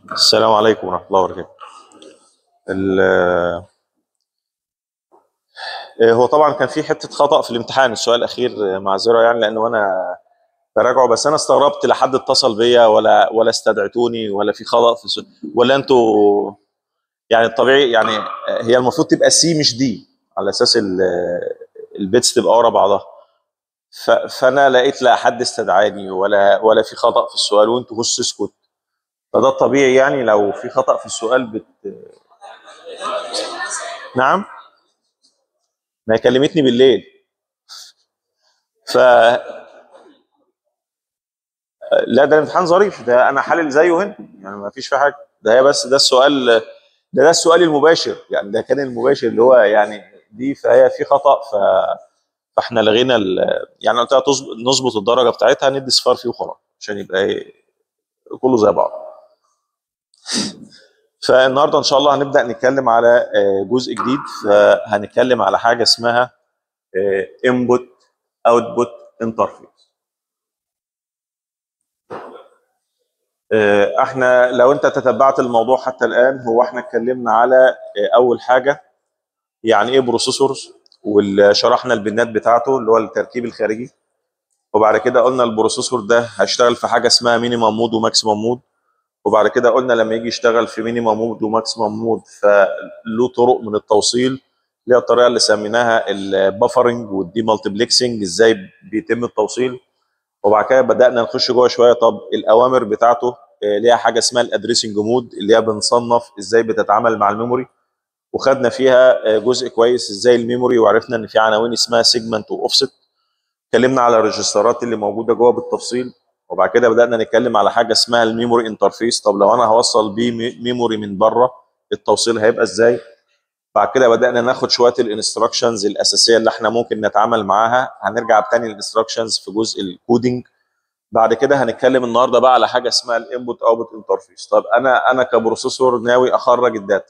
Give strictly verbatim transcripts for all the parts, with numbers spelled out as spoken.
السلام عليكم ورحمة الله وبركاته. ال- آه، هو طبعا كان في حتة خطأ في الامتحان السؤال الأخير، آه، معذرة يعني لأنه أنا براجعه، بس أنا استغربت لا حد اتصل بيا ولا ولا استدعتوني ولا في خطأ في السؤال ولا أنتوا. يعني الطبيعي يعني آه، هي المفروض تبقى سي مش دي، على أساس ال- آه، البيتس تبقى ورا بعضها. ف- فأنا لقيت لا حد استدعاني ولا ولا في خطأ في السؤال، وأنتوا هس اسكت. فده الطبيعي يعني لو في خطأ في السؤال بت... نعم. ما هي كلمتني بالليل. ف لا، ده الامتحان ظريف، ده انا حلل زيه هنا، يعني ما فيش فيه حاجه. ده هي بس ده السؤال، ده ده السؤال المباشر، يعني ده كان المباشر اللي هو يعني دي، فهي في خطأ. ف... فاحنا لغينا ال... يعني قلت لها تظبط- نظبط الدرجه بتاعتها، ندي صفار فيه وخلاص عشان يبقى ايه كله زي بعض. فالنهارده ان شاء الله هنبدا نتكلم على آه، جزء جديد. فهنتكلم على حاجه اسمها انبوت اوتبوت انترفيس. آه، احنا لو انت تتبعت الموضوع حتى الان، هو احنا اتكلمنا على آه، اول حاجه يعني ايه بروسيسورز، وشرحنا البنات بتاعته اللي هو التركيب الخارجي. وبعد كده قلنا البروسيسور ده هيشتغل في حاجه اسمها مينيمم مود وماكسيمم مود. وبعد كده قلنا لما يجي يشتغل في مينيمم مود وماكسيمم مود فله طرق من التوصيل، اللي هي الطريقه اللي سميناها البفرنج والدي مالتيبلكسنج، ازاي بيتم التوصيل. وبعد كده بدأنا نخش جوه شويه، طب الاوامر بتاعته آه، ليها حاجه اسمها الادريسنج مود، اللي هي بنصنف ازاي بتتعامل مع الميموري. وخدنا فيها آه، جزء كويس ازاي الميموري، وعرفنا ان في عناوين اسمها سيجمنت واوفست. اتكلمنا على الريجسترات اللي موجوده جوه بالتفصيل. وبعد كده بدأنا نتكلم على حاجه اسمها الميموري انترفيس، طب لو انا هوصل بيه مي- ميموري من بره التوصيل هيبقى ازاي. بعد كده بدأنا ناخد شويه الانستراكشنز الاساسيه اللي احنا ممكن نتعامل معاها، هنرجع تاني للانستراكشنز في جزء الكودينج. بعد كده هنتكلم النهارده بقى على حاجه اسمها الانبوت اوتبوت انترفيس. طب انا انا كبروسيسور ناوي اخرج الداتا.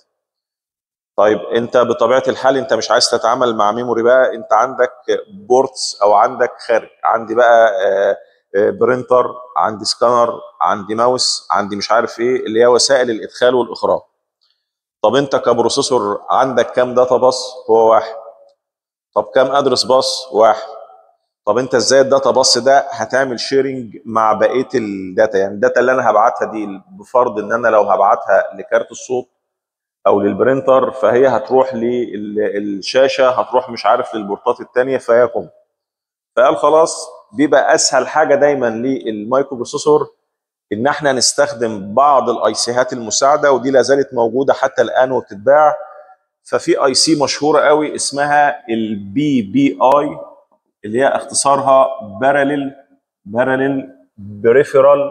طيب انت بطبيعه الحال انت مش عايز تتعامل مع ميموري بقى، انت عندك بورتس او عندك خارج. عندي بقى آه، آه، برينتر، عندي سكانر، عندي ماوس، عندي مش عارف ايه اللي هي وسائل الادخال والاخراج. طب انت كبروسيسور عندك كام داتا باص؟ هو واحد. طب كام ادرس باص؟ واحد. طب انت ازاي الداتا باص ده هتعمل شيرنج مع بقيه الداتا؟ يعني الداتا اللي انا هبعتها دي، بفرض ان انا لو هبعتها لكارت الصوت او للبرينتر، فهي هتروح للشاشه، هتروح مش عارف للبورتات الثانيه، فهي كم. فقال خلاص، بيبقى اسهل حاجه دايما للمايكرو بروسيسور ان احنا نستخدم بعض الاي سيهات المساعده، ودي لا زالت موجوده حتى الان وبتتباع. ففي اي سي مشهوره قوي اسمها البي بي اي، اللي هي اختصارها باراليل باراليل بريفرال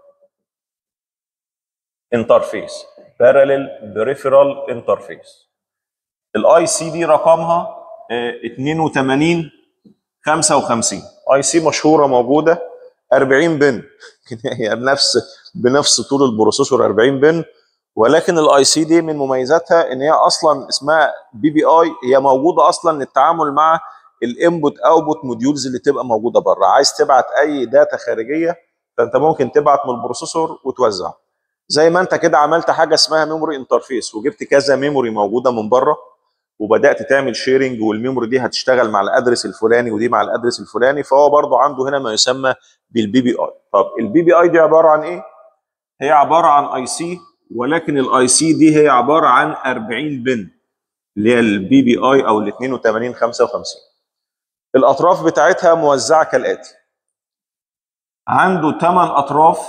انترفيس. باراليل بريفرال انترفيس. الاي سي دي رقمها آه، اتنين وتمانين خمسة وخمسين. اي سي مشهوره موجوده، أربعين بن هي بنفس بنفس طول البروسيسور أربعين بن. ولكن الاي سي دي من مميزاتها ان هي اصلا اسمها بي بي اي، هي موجوده اصلا للتعامل مع الانبوت اوتبوت موديولز اللي تبقى موجوده بره. عايز تبعت اي داتا خارجيه، فانت ممكن تبعت من البروسيسور وتوزع. زي ما انت كده عملت حاجه اسمها ميموري انترفيس، وجبت كذا ميموري موجوده من بره، وبدات تعمل شيرنج، والميموري دي هتشتغل مع الادرس الفلاني ودي مع الادرس الفلاني. فهو برضو عنده هنا ما يسمى بالبي بي اي. طب البي بي اي دي عباره عن ايه؟ هي عباره عن اي سي، ولكن الاي سي دي هي عباره عن أربعين بن، اللي هي البي بي اي او ال اتنين وتمانين خمسة وخمسين. الاطراف بتاعتها موزعه كالاتي: عنده ثمان اطراف.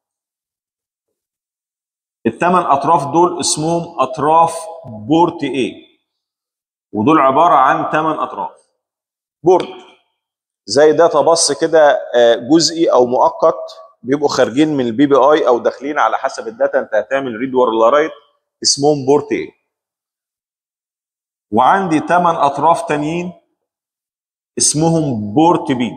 الثمان اطراف دول اسمهم اطراف بورت ايه، ودول عباره عن ثمان اطراف بورت. زي داتا باص كده آه، جزئي او مؤقت، بيبقوا خارجين من البي بي اي او داخلين على حسب الداتا انت هتعمل ريد ولا رايت، اسمهم بورت ايه. وعندي ثمان اطراف تانيين اسمهم بورت بي.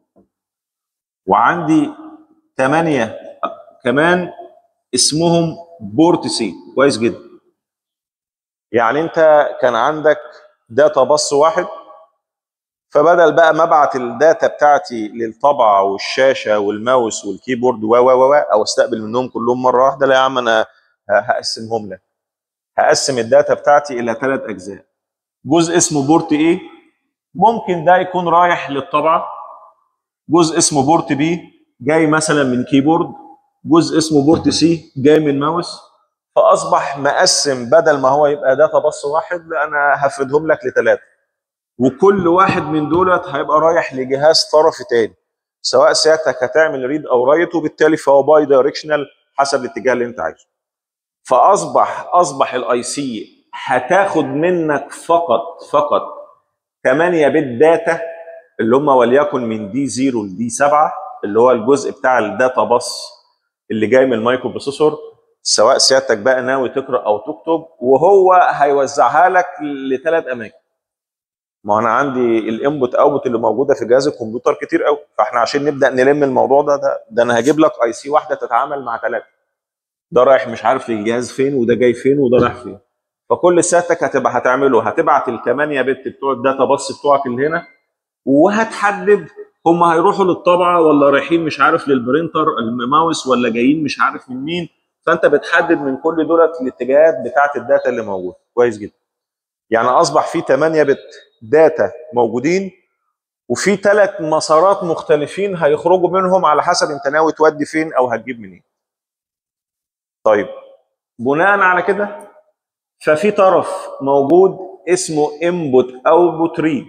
وعندي ثمانيه كمان اسمهم بورت سي. كويس جدا. يعني انت كان عندك داتا باص واحد، فبدل بقى ما ابعت الداتا بتاعتي للطبعه والشاشه والماوس والكيبورد و و و او استقبل منهم كلهم مره واحده، لا يا عم، انا هقسمهم لك. هقسم الداتا بتاعتي الى ثلاث اجزاء. جزء اسمه بورت A، ممكن ده يكون رايح للطبعه. جزء اسمه بورت B جاي مثلا من كيبورد. جزء اسمه بورت C جاي من ماوس. فاصبح مقسم، بدل ما هو يبقى داتا بس واحد، لا انا هفردهم لك لثلاثه. وكل واحد من دولت هيبقى رايح لجهاز طرفي تاني، سواء سيادتك هتعمل ريد او رايت، وبالتالي فهو باي دايركشنال حسب الاتجاه اللي انت عايزه. فاصبح اصبح الاي سي هتاخد منك فقط فقط ثمانية بت داتا، اللي هم وليكن من دي صفر لدي سبعة، اللي هو الجزء بتاع الداتا باص اللي جاي من المايكرو بروسيسور، سواء سيادتك بقى ناوي تقرا او تكتب، وهو هيوزعها لك لثلاث اماكن. ما انا عندي الانبوت اوتبوت اللي موجوده في جهاز الكمبيوتر كتير قوي، فاحنا عشان نبدا نلم الموضوع ده ده, ده انا هجيب لك اي سي واحده تتعامل مع ثلاثه. ده رايح مش عارف للجهاز فين، وده جاي فين، وده رايح فين. فكل سيادتك هتبقى هتعمله هتبعت الثمانيه بت بتوع الداتا باص بتوعك اللي هنا، وهتحدد هم هيروحوا للطبعه ولا رايحين مش عارف للبرينتر الماوس، ولا جايين مش عارف من مين. فانت بتحدد من كل دولت الاتجاهات بتاعه الداتا اللي موجوده. كويس جدا. يعني اصبح في ثمانية بت داتا موجودين، وفي ثلاث مسارات مختلفين هيخرجوا منهم على حسب انت ناوي تودي فين او هتجيب منين. طيب، بناء على كده ففي طرف موجود اسمه input output read،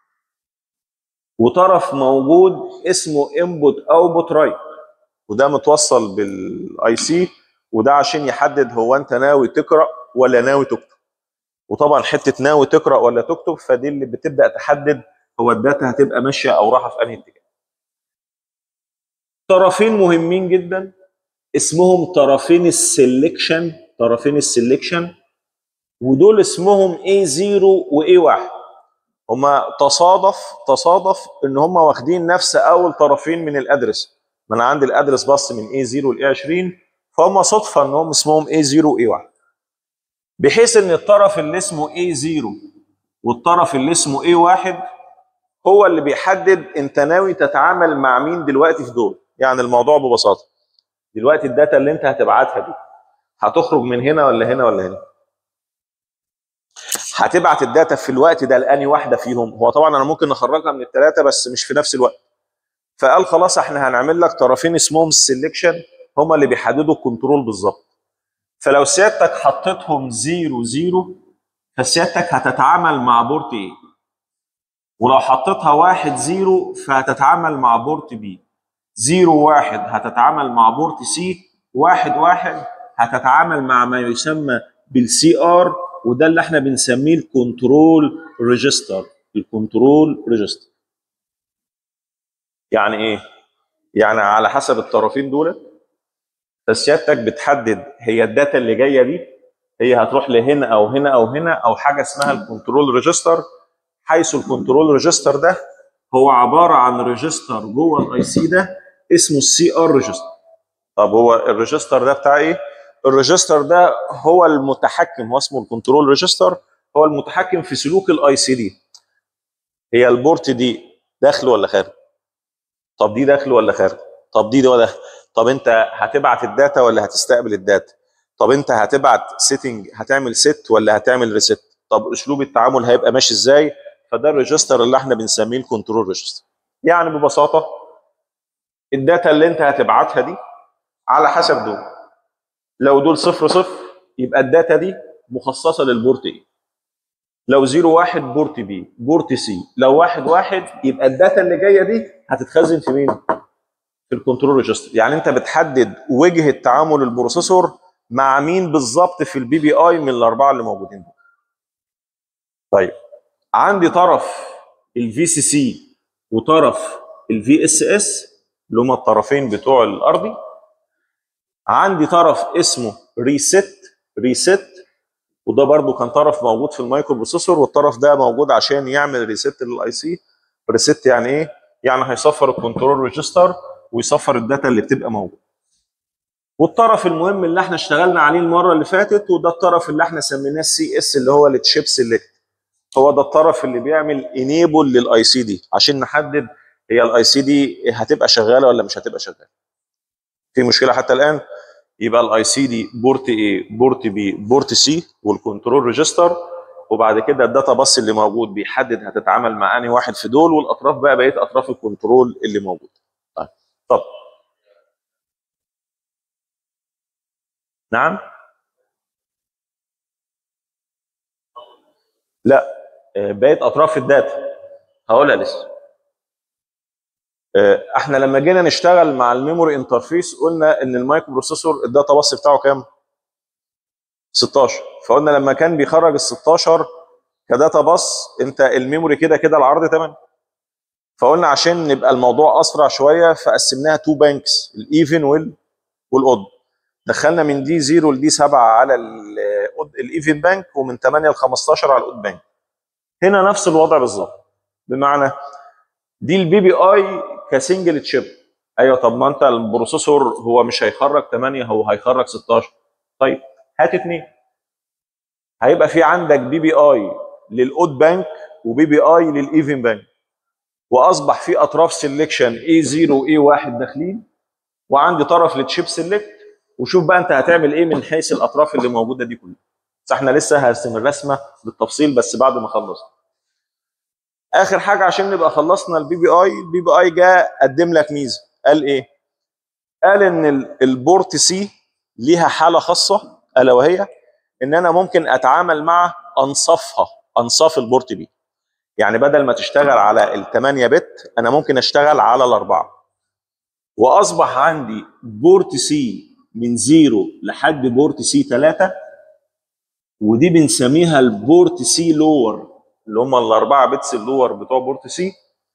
وطرف موجود اسمه input output write، وده متوصل بالاي سي، وده عشان يحدد هو انت ناوي تقرا ولا ناوي تكتب. وطبعا حته ناوي تقرا ولا تكتب فدي اللي بتبدا تحدد هو الداتا هتبقى ماشيه او رايحه في انهي اتجاه. طرفين مهمين جدا اسمهم طرفين السلكشن، طرفين السلكشن، ودول اسمهم إيه صفر و إيه واحد. هما تصادف تصادف ان هما واخدين نفس اول طرفين من الادرس. ما انا عندي الادرس بس من إيه صفر ل إيه عشرين، فهم صدفه انهم اسمهم إيه صفر و إيه واحد. بحيث ان الطرف اللي اسمه إيه صفر والطرف اللي اسمه إيه واحد هو اللي بيحدد انت ناوي تتعامل مع مين دلوقتي في دول. يعني الموضوع ببساطه، دلوقتي الداتا اللي انت هتبعتها دي هتخرج من هنا ولا هنا ولا هنا؟ هتبعت الداتا في الوقت ده لاني واحده فيهم؟ هو طبعا انا ممكن نخرجها من الثلاثه بس مش في نفس الوقت. فقال خلاص احنا هنعمل لك طرفين اسمهم السلكشن، هما اللي بيحددوا الكنترول بالظبط. فلو سيادتك حطيتهم صفر صفر فسيادتك هتتعامل مع بورت ايه، ولو حطيتها واحد صفر فهتتعامل مع بورت بي، صفر واحد هتتعامل مع بورت سي، واحد واحد هتتعامل مع ما يسمى بالسي ار، وده اللي احنا بنسميه الكنترول ريجستر. الكنترول ريجستر يعني ايه؟ يعني على حسب الطرفين دول فسيادتك بتحدد هي الداتا اللي جايه دي هي هتروح لهنا او هنا او هنا، او حاجه اسمها الكنترول ريجستر، حيث الكنترول ريجستر ده هو عباره عن ريجستر جوه الاي سي ده اسمه السي ار ريجستر. طب هو الريجستر ده بتاع ايه؟ الريجستر ده هو المتحكم، هو اسمه الكنترول ريجستر، هو المتحكم في سلوك الاي سي دي. هي البورت دي داخل ولا خارج؟ طب دي داخل ولا خارج؟ طب دي ولا داخل؟ طب انت هتبعت الداتا ولا هتستقبل الداتا؟ طب انت هتبعت سيتنج، هتعمل سيت ولا هتعمل ريست؟ طب اسلوب التعامل هيبقى ماشي ازاي؟ فده الريجستر اللي احنا بنسميه الكنترول ريجستر. يعني ببساطه الداتا اللي انت هتبعتها دي على حسب دول، لو دول صفر صفر يبقى الداتا دي مخصصه للبورت ايه، لو صفر واحد بورت بي، بورت سي، لو واحد واحد يبقى الداتا اللي جايه دي هتتخزن في مين؟ في الكنترول ريجستر. يعني انت بتحدد وجهه تعامل البروسيسور مع مين بالظبط في البي بي اي من الاربعه اللي موجودين دول. طيب، عندي طرف الفي سي سي وطرف الفي اس اس اللي هما الطرفين بتوع الارضي. عندي طرف اسمه ريست، ريست وده برضو كان طرف موجود في المايكرو بروسيسور، والطرف ده موجود عشان يعمل ريست للاي سي. ريست يعني ايه؟ يعني هيصفر الكنترول ريجستر ويصفر الداتا اللي بتبقى موجوده. والطرف المهم اللي احنا اشتغلنا عليه المره اللي فاتت، وده الطرف اللي احنا سميناه السي اس اللي هو التشيب سيلكت، هو ده الطرف اللي بيعمل انيبل للاي سي دي عشان نحدد هي الاي سي دي هتبقى شغاله ولا مش هتبقى شغاله. في مشكله حتى الان؟ يبقى الاي سي دي بورت اي، بورت بي، بورت سي، والكنترول ريجستر، وبعد كده الداتا باص اللي موجود بيحدد هتتعامل مع انهي واحد في دول، والاطراف بقى بقيه اطراف الكنترول اللي موجود. طيب طب نعم. لا، آه، بقيه اطراف الداتا هقولها لسه. آه، احنا لما جينا نشتغل مع الميموري انترفيس قلنا ان المايكرو بروسيسور الداتا باص بتاعه كام؟ ستاشر. فقلنا لما كان بيخرج ال ستاشر كداتا باص، انت الميموري كده كده العرض تمام. فقلنا عشان نبقى الموضوع اسرع شويه فقسمناها تو بانكس، الايفن وال والاود. دخلنا من دي صفر لدي سبعة على الايفن بانك، ومن ثمانية ل خمستاشر على الاود بانك. هنا نفس الوضع بالظبط، بمعنى دي البي بي اي كسنجل تشيب. ايوه، طب ما انت البروسيسور هو مش هيخرج ثمانية، هو هيخرج ستاشر. طيب هات اثنين. هيبقى في عندك بي بي اي للاود بانك وبي بي اي للايفن بانك، واصبح في اطراف سيلكشن اي صفر واي واحد داخلين، وعندي طرف للتشيب سيلكت. وشوف بقى انت هتعمل ايه من حيث الاطراف اللي موجوده دي كلها. بس احنا لسه هرسم الرسمه بالتفصيل بس بعد ما اخلص. اخر حاجه عشان نبقى خلصنا البي بي اي، البي بي اي جاء قدم لك ميزه. قال ايه؟ قال ان ال- البورت سي ليها حاله خاصه، الا وهي ان انا ممكن اتعامل مع انصافها، انصاف البورت بي. يعني بدل ما تشتغل على ال ثمانية بت انا ممكن اشتغل على الاربعه. واصبح عندي بورت سي من زيرو لحد بورت سي ثلاثة، ودي بنسميها البورت سي لور، اللي هم الاربعه بتس اللور بتوع بورت سي.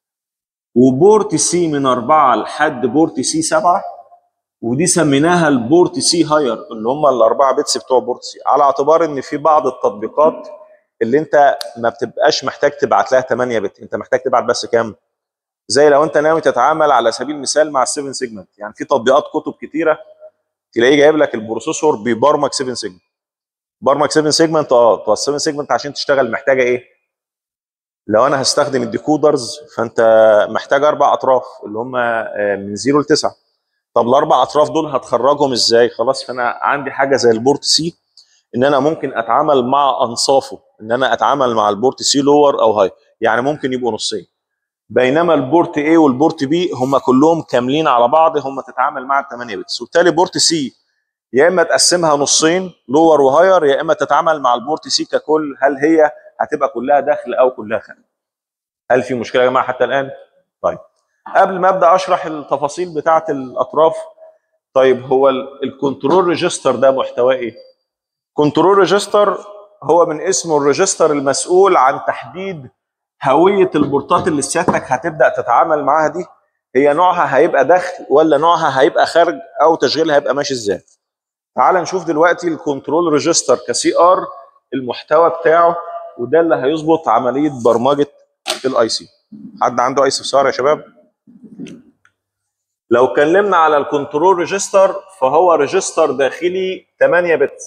وبورت سي من اربعه لحد بورت سي سبعة، ودي سميناها البورت سي هاير، اللي هم الاربعه بتس بتوع بورت سي. على اعتبار ان في بعض التطبيقات اللي انت ما بتبقاش محتاج تبعت لها ثمانية بت، انت محتاج تبعت بس كام؟ زي لو انت ناوي تتعامل على سبيل المثال مع السبعة سيجمنت. يعني في تطبيقات كتب كتيره تلاقيه جايب لك البروسيسور بيبرمج سبعة سيجمنت. برمج سبعة سيجمنت. اه طب سبعة سيجمنت عشان تشتغل محتاجه ايه؟ لو انا هستخدم الديكودرز فانت محتاج اربع اطراف اللي هم آه، من صفر ل تسعة. طب الاربع اطراف دول هتخرجهم ازاي؟ خلاص، فانا عندي حاجه زي البورت سي ان انا ممكن اتعامل مع انصافه، ان انا اتعامل مع البورت سي لور او هاي. يعني ممكن يبقوا نصين. بينما البورت اي والبورت بي هم كلهم كاملين على بعض، هم تتعامل مع الثمانية بتس. وبالتالي بورت سي يا اما تقسمها نصين لور وهاير، يا اما تتعامل مع البورت سي ككل. هل هي هتبقى كلها داخل او كلها خارج؟ هل في مشكله يا جماعه حتى الان؟ طيب قبل ما ابدا اشرح التفاصيل بتاعه الاطراف، طيب هو الكنترول ريجستر ده محتواه ايه؟ كنترول ريجستر هو من اسمه الريجستر المسؤول عن تحديد هويه البورتات اللي سيادتك هتبدا تتعامل معاها دي، هي نوعها هيبقى داخل ولا نوعها هيبقى خارج، او تشغيلها هيبقى ماشي ازاي. تعال نشوف دلوقتي الكنترول ريجستر كسي ار، المحتوى بتاعه، وده اللي هيظبط عمليه برمجه الاي سي. حد عنده اي استفسار يا شباب؟ لو اتكلمنا على الكنترول ريجستر فهو ريجستر داخلي ثمانية بت.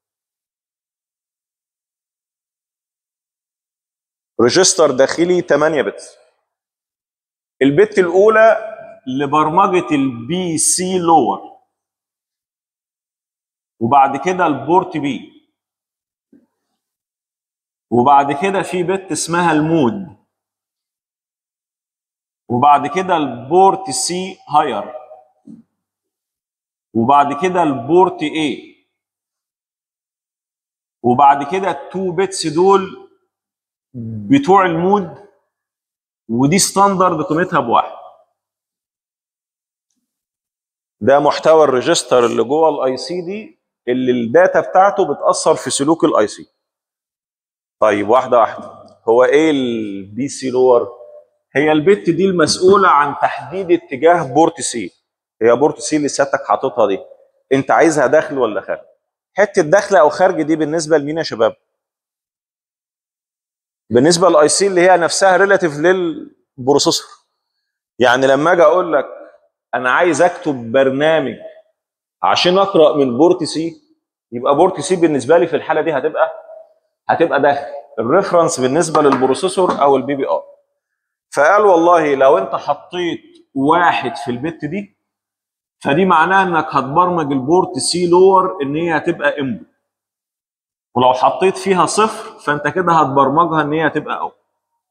ريجستر داخلي ثمانية بت. البت الاولى لبرمجه البي سي لور، وبعد كده البورت بي، وبعد كده في بت اسمها المود، وبعد كده البورت سي هاير، وبعد كده البورت اي، وبعد كده التو بيتس دول بتوع المود، ودي ستاندرد قيمتها بواحد. ده محتوى الريجستر اللي جوه الاي سي دي، اللي الداتا بتاعته بتاثر في سلوك الاي سي. طيب واحده واحده. هو ايه البي سي لور؟ هي البت دي المسؤوله عن تحديد اتجاه بورت سي. هي بورت سي اللي سيادتك حاططها دي، انت عايزها داخل ولا خارج؟ حته داخله او خارج دي بالنسبه لمين يا شباب؟ بالنسبه للاي سي اللي هي نفسها ريلاتيف للبروسيسور. يعني لما اجي اقول لك انا عايز اكتب برنامج عشان اقرا من بورت سي، يبقى بورت سي بالنسبه لي في الحاله دي هتبقى هتبقى داخل الريفرنس بالنسبه للبروسيسور او البي بي ار. فقال والله لو انت حطيت واحد في البت دي فدي معناها انك هتبرمج البورت سي لور ان هي هتبقى انبوت، ولو حطيت فيها صفر فانت كده هتبرمجها ان هي هتبقى اوت.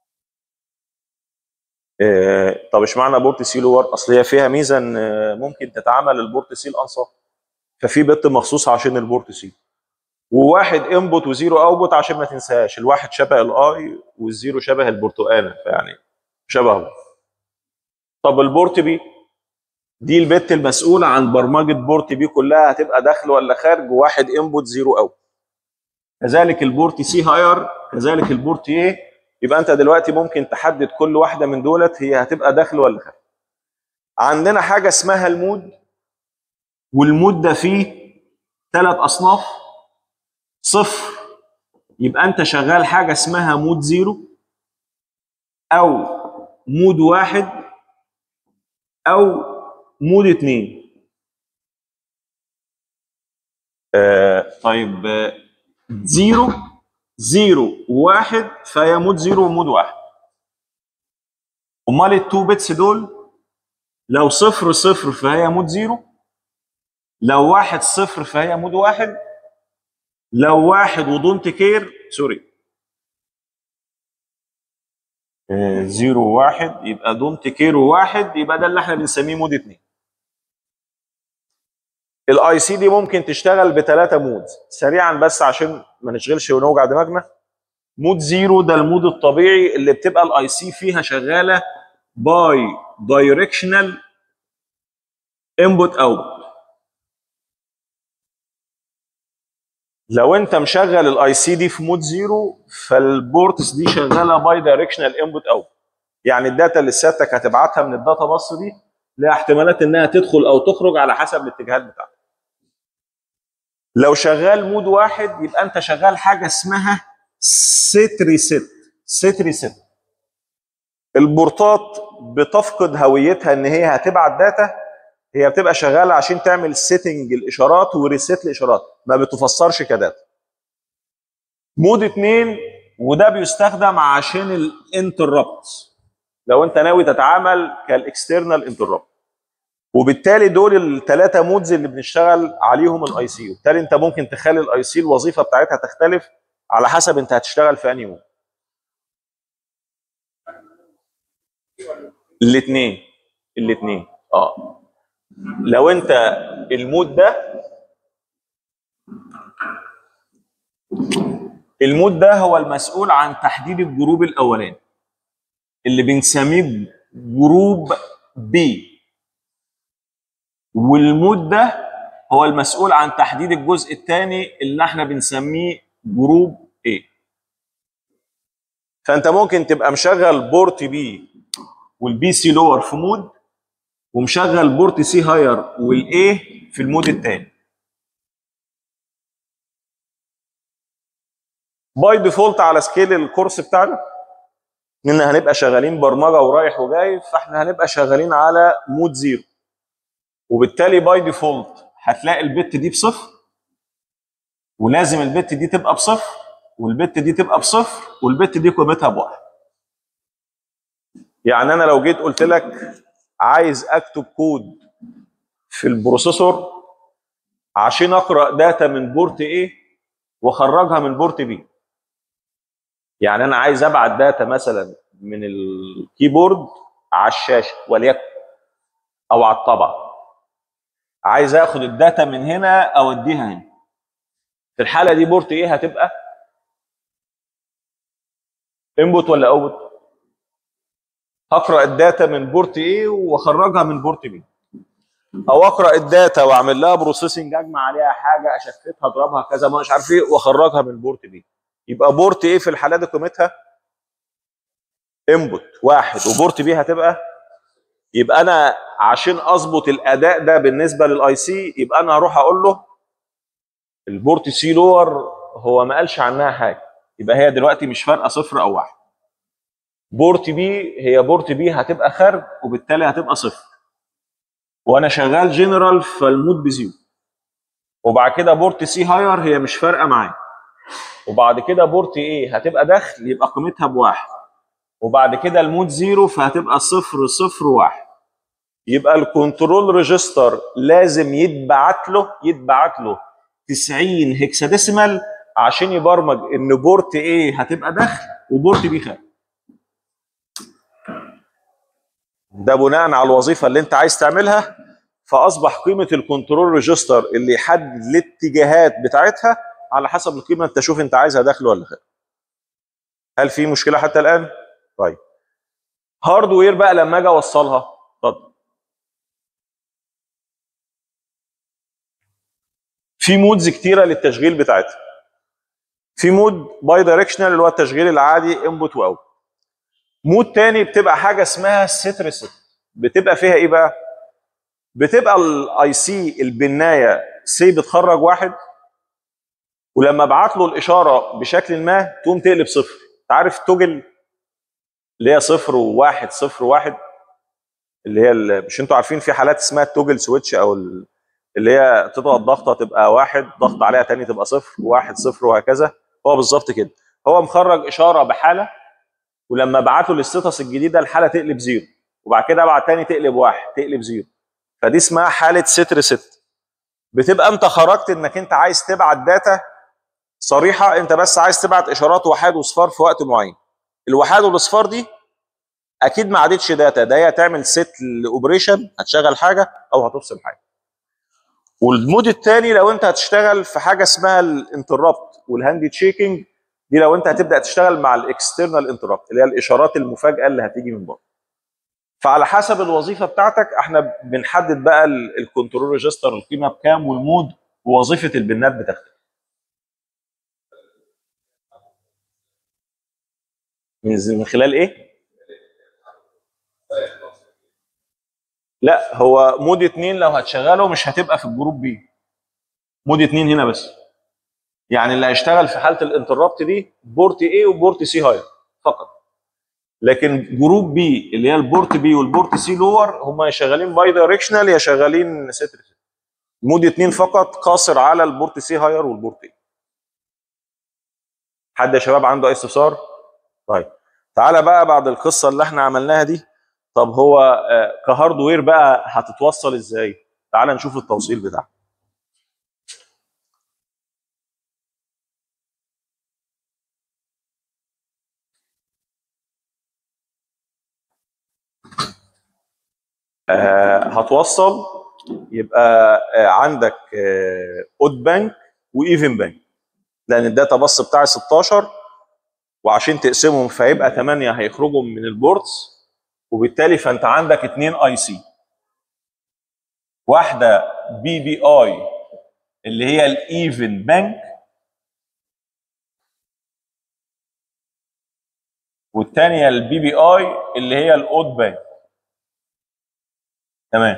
إيه طب اشمعنى بورت سي لور؟ اصل هي فيها ميزه ان ممكن تتعمل البورت سي الانصار، ففي بت مخصوص عشان البورت سي، وواحد انبوت وزيرو اوتبوت عشان ما تنساش، الواحد شبه الاي والزيرو شبه البرتقانه، فيعني شبهه. طب البورت بي دي البت المسؤوله عن برمجه بورت بي كلها، هتبقى داخل ولا خارج، واحد انبوت زيرو اوت. كذلك البورت سي هاير، كذلك البورت ايه. يبقى انت دلوقتي ممكن تحدد كل واحده من دولت هي هتبقى داخل ولا خارج. عندنا حاجه اسمها المود، والمود ده فيه ثلاث اصناف. صفر يبقى انت شغال حاجه اسمها مود زيرو، او مود واحد، او مود اتنين. آه طيب آه زيرو زيرو وواحد فهي مود زيرو ومود واحد. امال التو بيتس دول لو صفر صفر فهي مود زيرو، لو واحد صفر فهي مود واحد، لو واحد ودونت كير سوري آه زيرو واحد يبقى دونت كير وواحد، يبقى ده اللي احنا بنسميه مود اتنين. الاي سي دي ممكن تشتغل بثلاثه مودز سريعا بس عشان ما نشغلش ونوجع دماغنا. مود زيرو ده المود الطبيعي اللي بتبقى الاي سي فيها شغاله باي دايركشنال انبوت اوت. لو انت مشغل الاي سي دي في مود زيرو فالبورتس دي شغاله باي دايركشنال انبوت اوت، يعني الداتا اللي سيادتك هتبعتها من الداتا باص دي لها احتمالات انها تدخل او تخرج على حسب الاتجاهات بتاعتها. لو شغال مود واحد يبقى انت شغال حاجه اسمها سيت ريست. سيت ريست البورتات بتفقد هويتها ان هي هتبعت داتا، هي بتبقى شغاله عشان تعمل سيتنج الاشارات وريست الاشارات، ما بتفسرش كداتا. مود اتنين وده بيستخدم عشان الانتربت، لو انت ناوي تتعامل كالاكسترنال انتربت، وبالتالي دول الثلاثه مودز اللي بنشتغل عليهم الاي سي. وبالتالي انت ممكن تخلي الاي سي الوظيفه بتاعتها تختلف على حسب انت هتشتغل في انهي مود. الاثنين الاثنين اه لو انت المود ده المود ده هو المسؤول عن تحديد الجروب الاولاني اللي بنسميه جروب بي، والمود ده هو المسؤول عن تحديد الجزء الثاني اللي احنا بنسميه جروب A. فانت ممكن تبقى مشغل بورت بي والبي سي لور في مود، ومشغل بورت سي هاير والاي في المود الثاني. باي ديفولت على سكيل الكورس بتاعنا ان هنبقى شغالين برمجه ورايح وجاي، فاحنا هنبقى شغالين على مود زيرو، وبالتالي باي ديفولت هتلاقي البت دي بصفر، ولازم البت دي تبقى بصفر، والبت دي تبقى بصفر، والبت دي قيمتها بواحد. يعني انا لو جيت قلت لك عايز اكتب كود في البروسيسور عشان اقرا داتا من بورت A واخرجها من بورت B، يعني انا عايز ابعت داتا مثلا من الكيبورد على الشاشه وليكن او على الطبعه، عايز اخد الداتا من هنا اوديها هنا. في الحاله دي بورت A هتبقى انبوت ولا اوتبوت؟ هقرا الداتا من بورت A واخرجها من بورت B، او اقرا الداتا واعمل لها بروسيسنج، اجمع عليها حاجه اشفتها اضربها كذا ما مش عارف ايه واخرجها من بورت B. يبقى بورت A في الحاله دي قيمتها انبوت واحد، وبورت B هتبقى، يبقى انا عشان اظبط الاداء ده بالنسبه للاي سي يبقى انا هروح اقول له البورت سي لور هو ما قالش عنها حاجه، يبقى هي دلوقتي مش فارقه صفر او واحد. بورت بي هي بورت بي هتبقى خارج وبالتالي هتبقى صفر، وانا شغال جنرال فالمود بزيرو. وبعد كده بورت سي هاير هي مش فارقه معايا، وبعد كده بورت ايه هتبقى داخل يبقى قيمتها بواحد، وبعد كده المود زيرو فهتبقى صفر صفر واحد. يبقى الكنترول ريجستر لازم يتبعت له يتبعت له تسعين هكساديسيمال عشان يبرمج ان بورت ايه هتبقى داخل وبورت بي خارج. ده بناء على الوظيفه اللي انت عايز تعملها، فاصبح قيمه الكنترول ريجستر اللي يحدد الاتجاهات بتاعتها على حسب القيمه انت شوف انت عايزها داخل ولا خارج. هل في مشكله حتى الان؟ طيب هاردوير بقى لما اجي اوصلها، اتفضل. في مودز كتيره للتشغيل بتاعتها. في مود باي دايركشنال اللي هو التشغيل العادي انبوت واوت. مود تاني بتبقى حاجه اسمها سيت ريست. بتبقى فيها ايه بقى؟ بتبقى الاي سي البنايه سي بتخرج واحد، ولما ابعت له الاشاره بشكل ما تقوم تقلب صفر. انت عارف توجل اللي هي صفر وواحد صفر واحد، اللي هي اللي مش انتوا عارفين في حالات اسمها التوجل سويتش، او اللي هي تضغط ضغطه تبقى واحد، ضغط عليها تاني تبقى صفر، واحد صفر وهكذا. هو بالظبط كده، هو مخرج اشاره بحاله، ولما ابعته للستاتس الجديده الحاله تقلب زيرو، وبعد كده ابعت تاني تقلب واحد تقلب زيرو. فدي اسمها حاله ست ريست. بتبقى انت خرجت انك انت عايز تبعت داتا صريحه، انت بس عايز تبعت اشارات وحاد وصفار في وقت معين. الوحاد والاصفار دي اكيد ما عادتش داتا، ده هي تعمل ست الاوبريشن، هتشغل حاجه او هتفصل حاجه. والمود الثاني لو انت هتشتغل في حاجه اسمها الانتربت والهاند تشيكنج، دي لو انت هتبدا تشتغل مع الاكسترنال انتربت اللي هي الاشارات المفاجاه اللي هتيجي من بره. فعلى حسب الوظيفه بتاعتك احنا بنحدد بقى الكنترول ريجستر القيمه بكام والمود ووظيفه البنات بتختلف. من خلال ايه؟ لا، هو مود اتنين لو هتشغله مش هتبقى في الجروب بي. مود اتنين هنا بس. يعني اللي هيشتغل في حاله الانتربت دي بورت ايه وبورت سي هاير فقط. لكن جروب بي اللي هي البورت بي والبورت سي لور هم يا شغالين باي دايركشنال يا شغالين ست ريست. مود اتنين فقط قاصر على البورت سي هاير والبورت اي. حد يا شباب عنده اي استفسار؟ طيب تعالى بقى بعد القصه اللي احنا عملناها دي، طب هو آه كهاردوير بقى هتتوصل ازاي؟ تعالى نشوف التوصيل بتاعها. آه هتوصل يبقى آه عندك آه اود بانك وايفن بانك، لان الداتا باص بتاعي ستاشر، وعشان تقسمهم فيبقى تمانية هيخرجوا من البورتس، وبالتالي فانت عندك اتنين اي سي. واحده بي بي اي اللي هي الايفن بانك، والثانيه البي بي اي اللي هي الاود بانك. تمام.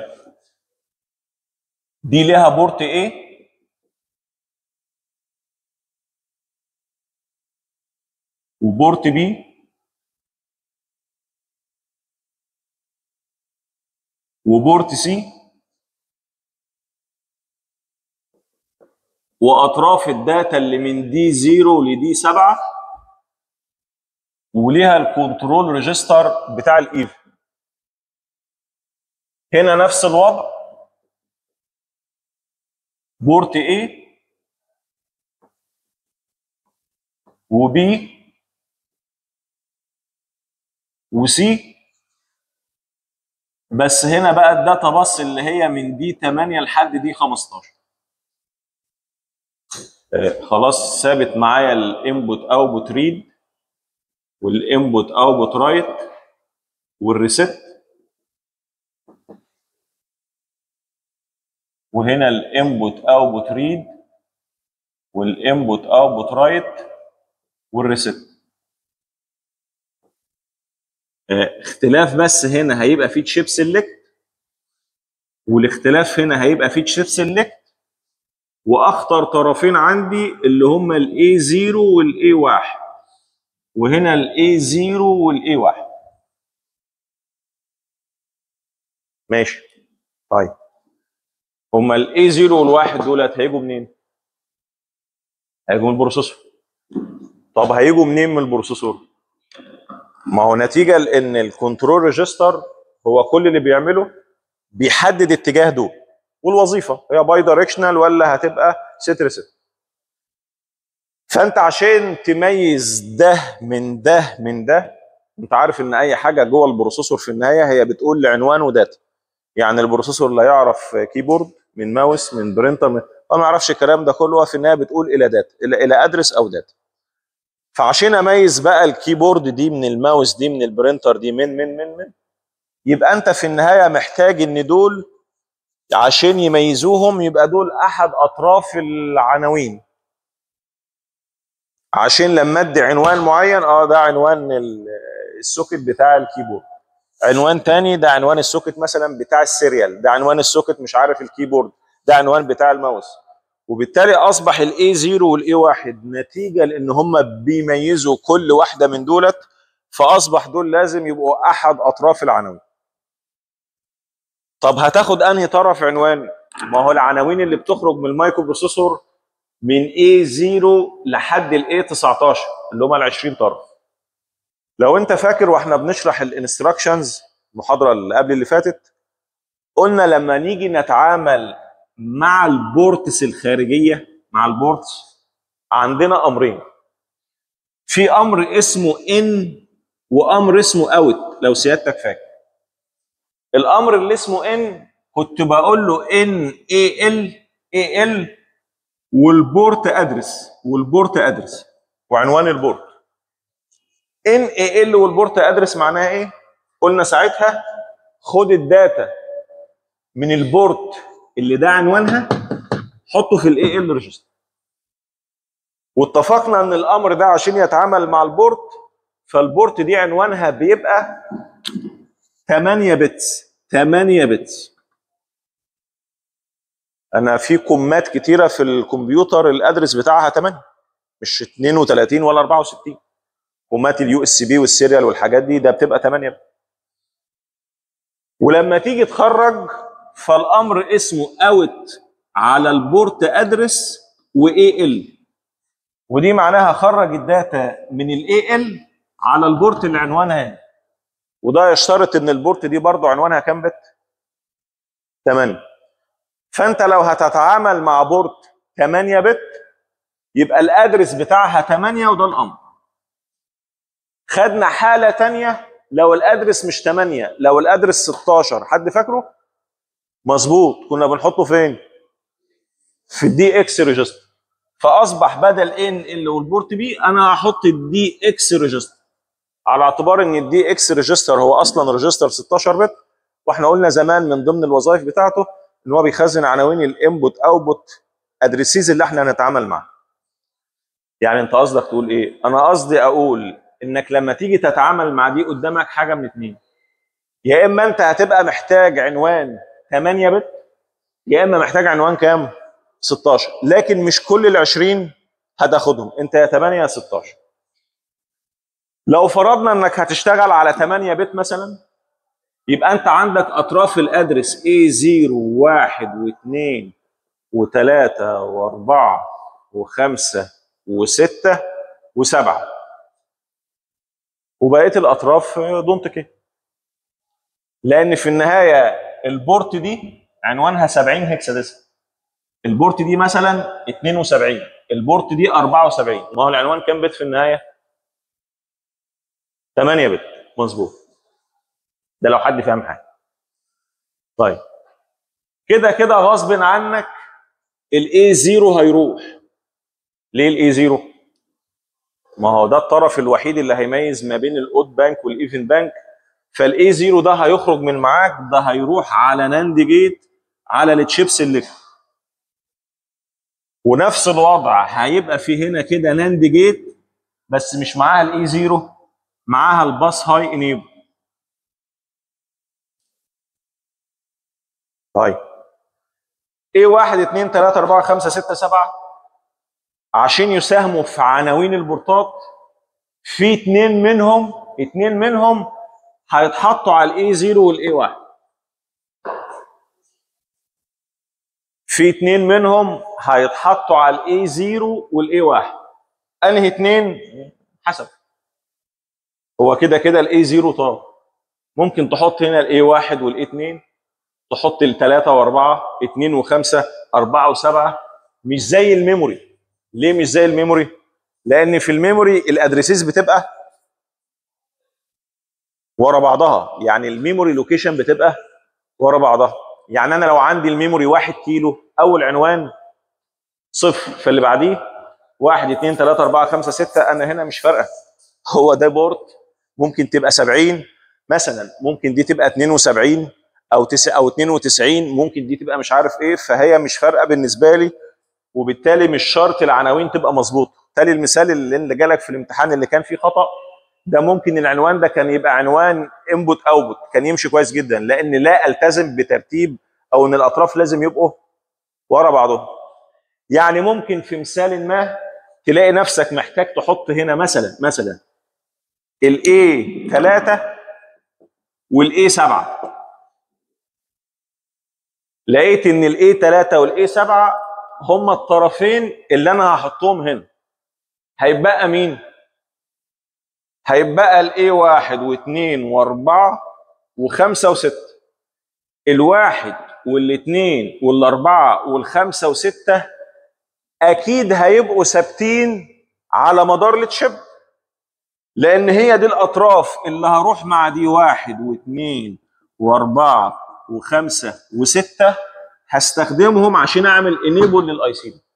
دي ليها بورت ايه وبورت بي وبورت سي، واطراف الداتا اللي من دي صفر لدي سبعة، وليها الكنترول ريجستر بتاع الايفن. هنا نفس الوضع، بورت ايه وبي وسي، بس هنا بقى الداتا باص اللي هي من دي تمانية لحد دي خمستاشر. آه خلاص ثابت معايا الانبوت اوتبوت ريد والانبوت اوتبوت رايت والريست، وهنا الانبوت اوتبوت ريد والانبوت اوتبوت رايت والريست. آه اختلاف بس هنا هيبقى في تشيب سيلكت، والاختلاف هنا هيبقى في تشيب سيلكت واخطر طرفين عندي اللي هم الاي صفر والاي واحد، وهنا الاي صفر والاي واحد. ماشي. طيب هما الاي صفر والواحد دولت هيجوا منين؟ هيجوا من البروسيسور. طب هيجوا منين من البروسيسور؟ ما هو نتيجه لان الكنترول ريجستر هو كل اللي بيعمله بيحدد اتجاه دول، والوظيفه هي باي دايركشنال ولا هتبقى ست ريست. فانت عشان تميز ده من ده من ده، انت عارف ان اي حاجه جوه البروسيسور في النهايه هي بتقول لعنوان وداتا. يعني البروسيسور لا يعرف كيبورد من ماوس من برينتر من، هو ما يعرفش الكلام ده كله، في النهايه بتقول الى داتا، الى الى ادرس او داتا. فعشان اميز بقى الكيبورد دي من الماوس دي من البرينتر دي من من من من يبقى انت في النهايه محتاج ان دول عشان يميزوهم يبقى دول احد اطراف العناوين، عشان لما ادي عنوان معين اه ده عنوان السوكت بتاع الكيبورد، عنوان تاني ده عنوان السوكت مثلا بتاع السيريال، ده عنوان السوكت مش عارف الكيبورد، ده عنوان بتاع الماوس. وبالتالي اصبح الاي صفر والاي واحد نتيجه لان هم بيميزوا كل واحده من دولت، فاصبح دول لازم يبقوا احد اطراف العناوين. طب هتاخد انهي طرف عنوان؟ ما هو العناوين اللي بتخرج من المايكرو بروسيسور من اي صفر لحد الاي تسعتاشر اللي هم ال عشرين طرف. لو انت فاكر واحنا بنشرح الانستراكشنز المحاضره اللي قبل اللي فاتت، قلنا لما نيجي نتعامل مع البورتس الخارجيه، مع البورتس عندنا امرين. في امر اسمه ان وامر اسمه اوت لو سيادتك فاكر. الامر اللي اسمه ان كنت بقول له ان اي ال اي ال والبورت ادرس والبورت ادرس وعنوان البورت. ان اي ال والبورت ادرس معناها ايه؟ قلنا ساعتها خد الداتا من البورت اللي ده عنوانها حطه في الاي ال ريجستر. واتفقنا ان الامر ده عشان يتعامل مع البورت، فالبورت دي عنوانها بيبقى ثمانية بتس. ثمانية بتس. انا في كومات كتيره في الكمبيوتر الادرس بتاعها ثمانية، مش اتنين وتلاتين ولا اربعة وستين. كومات اليو اس بي والسيريال والحاجات دي ده بتبقى ثمانية. ولما تيجي تخرج فالامر اسمه اوت على البورت ادرس واي ال، ودي معناها خرج الداتا من الاي ال على البورت اللي عنوانها، وده يشترط ان البورت دي برضو عنوانها كام بت؟ ثمانية. فانت لو هتتعامل مع بورت ثمانية بت يبقى الادرس بتاعها ثمانية وده الامر. خدنا حاله ثانيه لو الادرس مش ثمانية، لو الادرس ستاشر، حد فاكره؟ مظبوط، كنا بنحطه فين؟ في الدي اكس ريجستر. فاصبح بدل ان ال والبورت بي انا هحط الدي اكس ريجستر، على اعتبار ان الدي اكس ريجستر هو اصلا ريجستر ستاشر بت، واحنا قلنا زمان من ضمن الوظائف بتاعته ان هو بيخزن عناوين الانبوت اوتبوت ادريسيز اللي احنا هنتعامل معاها. يعني انت قصدك تقول ايه؟ انا قصدي اقول انك لما تيجي تتعامل مع دي قدامك حاجه من اتنين، يا اما انت هتبقى محتاج عنوان ثمانية بت، يا اما محتاج عنوان كام؟ ستاشر. لكن مش كل ال عشرين هتاخدهم، انت يا ثمانية يا ستاشر. لو فرضنا انك هتشتغل على ثمانية بت مثلا، يبقى انت عندك اطراف الادرس اي صفر وواحد واثنين وثلاثة واربعة وخمسة وستة وسبعة، وبقيه الاطراف دونت كي. لان في النهايه البورت دي عنوانها سبعين هكساديسيمال، البورت دي مثلا اتنين وسبعين، البورت دي اربعة وسبعين، ما هو العنوان كام بت في النهايه؟ ثمانية بت. مظبوط. ده لو حد فاهم حاجه. طيب كده كده غصب عنك الاي صفر هيروح. ليه الاي صفر؟ ما هو ده الطرف الوحيد اللي هيميز ما بين الاود بانك والايفن بانك، فالاي صفر ده هيخرج من معاك، ده هيروح على ناند جيت على التشيب سيلكت. ونفس الوضع هيبقى في هنا كده ناند جيت بس مش معاها الاي صفر، معاها الباس هاي انيبل. طيب ايه واحد اتنين تلاتة اربعة خمسة ستة سبعة عشان يساهموا في عناوين البورتات، في اتنين منهم اتنين منهم هيتحطوا على الاي صفر والاي واحد. في اتنين منهم هيتحطوا على الاي صفر والاي واحد. انهي اتنين؟ حسب. هو كده كده الاي صفر طار، ممكن تحط هنا الاي واحد والاي اتنين، تحط الثلاثة وأربعة، اثنين وخمسة، أربعة وسبعة، مش زي الميموري. ليه مش زي الميموري؟ لأن في الميموري الأدريسيز بتبقى ورا بعضها، يعني الميموري لوكيشن بتبقى ورا بعضها. يعني أنا لو عندي الميموري واحد كيلو، أول عنوان صفر، فاللي بعديه واحد اثنين ثلاثة أربعة خمسة ستة، أنا هنا مش فارقة. هو ده بورت ممكن تبقى سبعين مثلا، ممكن دي تبقى اثنين وسبعين او تسعة او اثنين وتسعين، ممكن دي تبقى مش عارف ايه، فهي مش فارقه بالنسبه لي، وبالتالي مش شرط العناوين تبقى مظبوطه. بالتالي المثال اللي جالك في الامتحان اللي كان فيه خطا ده، ممكن العنوان ده كان يبقى عنوان انبوت اوتبوت، كان يمشي كويس جدا، لان لا التزم بترتيب او ان الاطراف لازم يبقوا ورا بعضهم. يعني ممكن في مثال ما تلاقي نفسك محتاج تحط هنا مثلا مثلا الاي ثلاثة والاي سبعة، لقيت ان الاي ثلاثة والاي سبعة هما الطرفين اللي انا هحطهم هنا. هيبقى مين؟ هيبقى الاي واحد واثنين واربعة وخمسة وستة. الواحد والاثنين والاربعة والخمسة وستة اكيد هيبقوا ثابتين على مدار التشيب، لان هي دي الاطراف اللي هروح مع دي واحد واثنين واربعة وخمسة وستة هستخدمهم عشان اعمل انيبل للاي سي دي.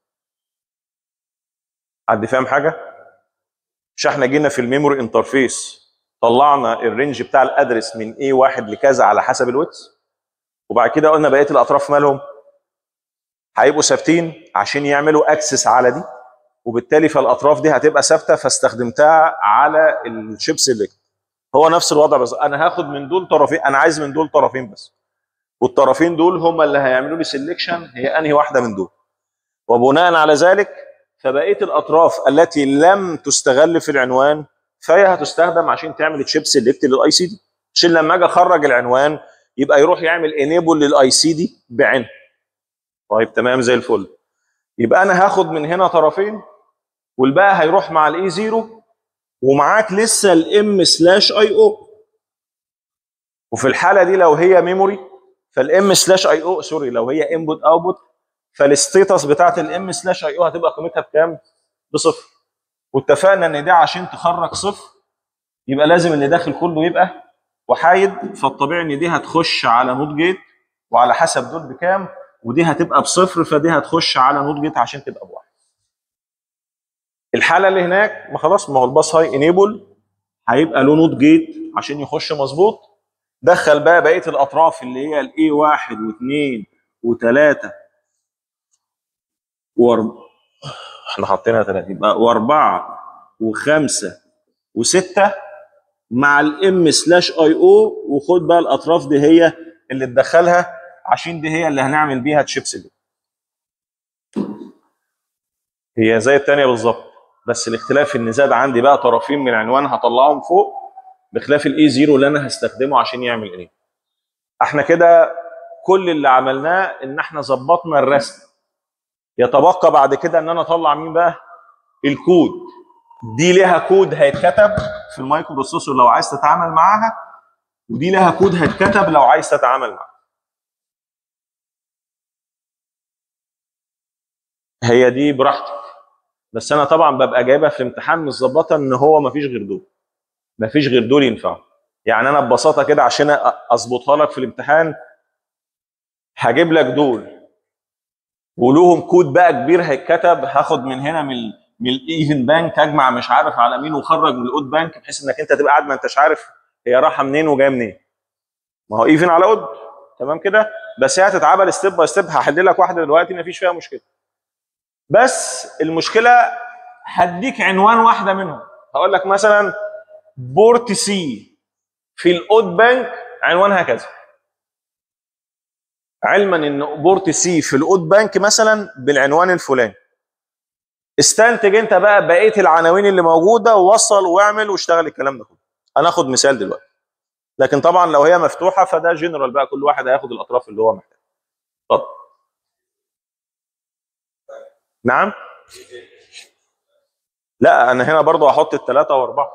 حد فاهم حاجه؟ مش احنا جينا في الميموري انترفيس طلعنا الرينج بتاع الادرس من ايه واحد لكذا على حسب الويتس، وبعد كده قلنا بقيه الاطراف مالهم هيبقوا ثابتين عشان يعملوا اكسس على دي، وبالتالي فالاطراف دي هتبقى ثابته، فاستخدمتها على الشيب سيلكت. هو نفس الوضع، بس انا هاخد من دول طرفين، انا عايز من دول طرفين بس، والطرفين دول هم اللي هيعملوا لي سيلكشن هي انهي واحده من دول، وبناء على ذلك فبقيه الاطراف التي لم تستغل في العنوان فهي هتستخدم عشان تعمل تشيب سيلكت للاي سي دي، عشان لما اجي اخرج العنوان يبقى يروح يعمل انيبل للاي سي دي بعينه. طيب تمام زي الفل. يبقى انا هاخد من هنا طرفين، والباقي هيروح مع الاي زيرو، ومعاك لسه الام سلاش اي او. وفي الحاله دي لو هي ميموري فالام سلاش اي او سوري لو هي انبوت اوتبوت، فالستيتس بتاعت الام سلاش اي او هتبقى قيمتها بكام؟ بصفر. واتفقنا ان ده عشان تخرج صفر يبقى لازم اللي داخل كله يبقى وحايد، فالطبيعي ان دي هتخش على نوت جيت وعلى حسب دول بكام، ودي هتبقى بصفر فدي هتخش على نوت جيت عشان تبقى بواحد. الحاله اللي هناك ما خلاص، ما هو الباص هاي انيبل هيبقى له نوت جيت عشان يخش مظبوط. دخل بقى بقيه الاطراف اللي هي الاي واحد واثنين وثلاثه واربعه، احنا حاطينها ثلاثه يبقى واربعه وخمسه وسته مع الام سلاش اي او، وخد بقى الاطراف دي هي اللي تدخلها عشان دي هي اللي هنعمل بيها تشيبس دي. هي زي الثانيه بالظبط، بس الاختلاف ان زاد عندي بقى طرفين من العنوان هطلعهم فوق، بخلاف الاي زيرو اللي انا هستخدمه عشان يعمل ايه. احنا كده كل اللي عملناه ان احنا ظبطنا الرسم، يتبقى بعد كده ان انا اطلع مين بقى؟ الكود. دي لها كود هيتكتب في المايكرو بروسيسور لو عايز تتعامل معاها، ودي لها كود هيتكتب لو عايز تتعامل معاها. هي دي براحتك، بس انا طبعا ببقى جايبها في الامتحان مظبطه ان هو مفيش غير دول، مفيش غير دول ينفعوا. يعني انا ببساطه كده عشان اظبطها لك في الامتحان هجيب لك دول ولهم كود بقى كبير هيتكتب، هاخد من هنا من من الايفن بانك اجمع مش عارف على مين واخرج من الاود بانك، بحيث انك انت تبقى قاعد ما انتش عارف هي رايحه منين وجايه منين. ما هو ايفن على اود تمام كده، بس هي هتتعمل ستيب باي ستيب. هحل لك واحده دلوقتي ما فيش فيها مشكله، بس المشكله هديك عنوان واحده منهم. هقول لك مثلا بورت سي في الاود بانك عنوانها كذا، علما ان بورت سي في الاود بانك مثلا بالعنوان الفلاني. استنتج انت بقى بقيه العناوين اللي موجوده ووصل واعمل واشتغل الكلام ده كله. هناخد مثال دلوقتي، لكن طبعا لو هي مفتوحه فده جنرال بقى، كل واحد هياخد الاطراف اللي هو محتاجها. اتفضل. نعم؟ لا انا هنا برضو هحط الثلاثه واربعه،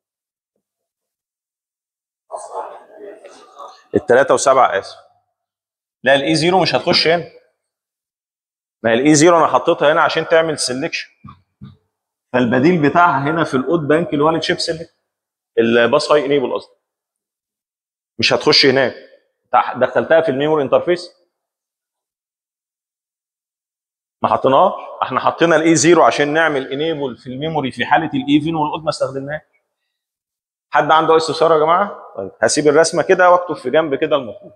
الثلاثه وسبعه اسف. لا الاي زيرو مش هتخش هنا. ما هي الاي زيرو انا حطيتها هنا عشان تعمل سelection. فالبديل بتاعها هنا في الاود بانك اللي هو الشيب سيلكت، الباس هاي انيبل قصدي. مش هتخش هناك. دخلتها في الميموري انترفيس. ما حطيناهاش. احنا حطينا الاي زيرو عشان نعمل انيبل في الميموري في حاله الايفن، والاود ما استخدمناهاش. حد عنده اي استفسار يا جماعه؟ طيب هسيب الرسمه كده واكتب في جنب كده المطلوب.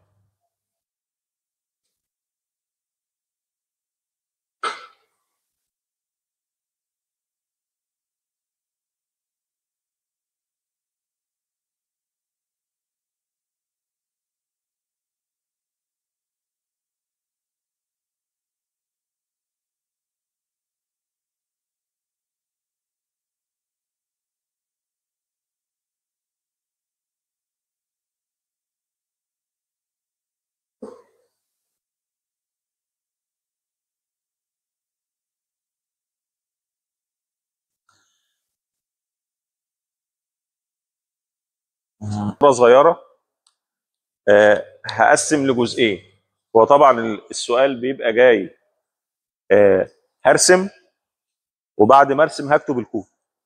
صوره صغيره. أه هقسم لجزئين. هو طبعا السؤال بيبقى جاي أه هرسم، وبعد ما ارسم هكتب الكود.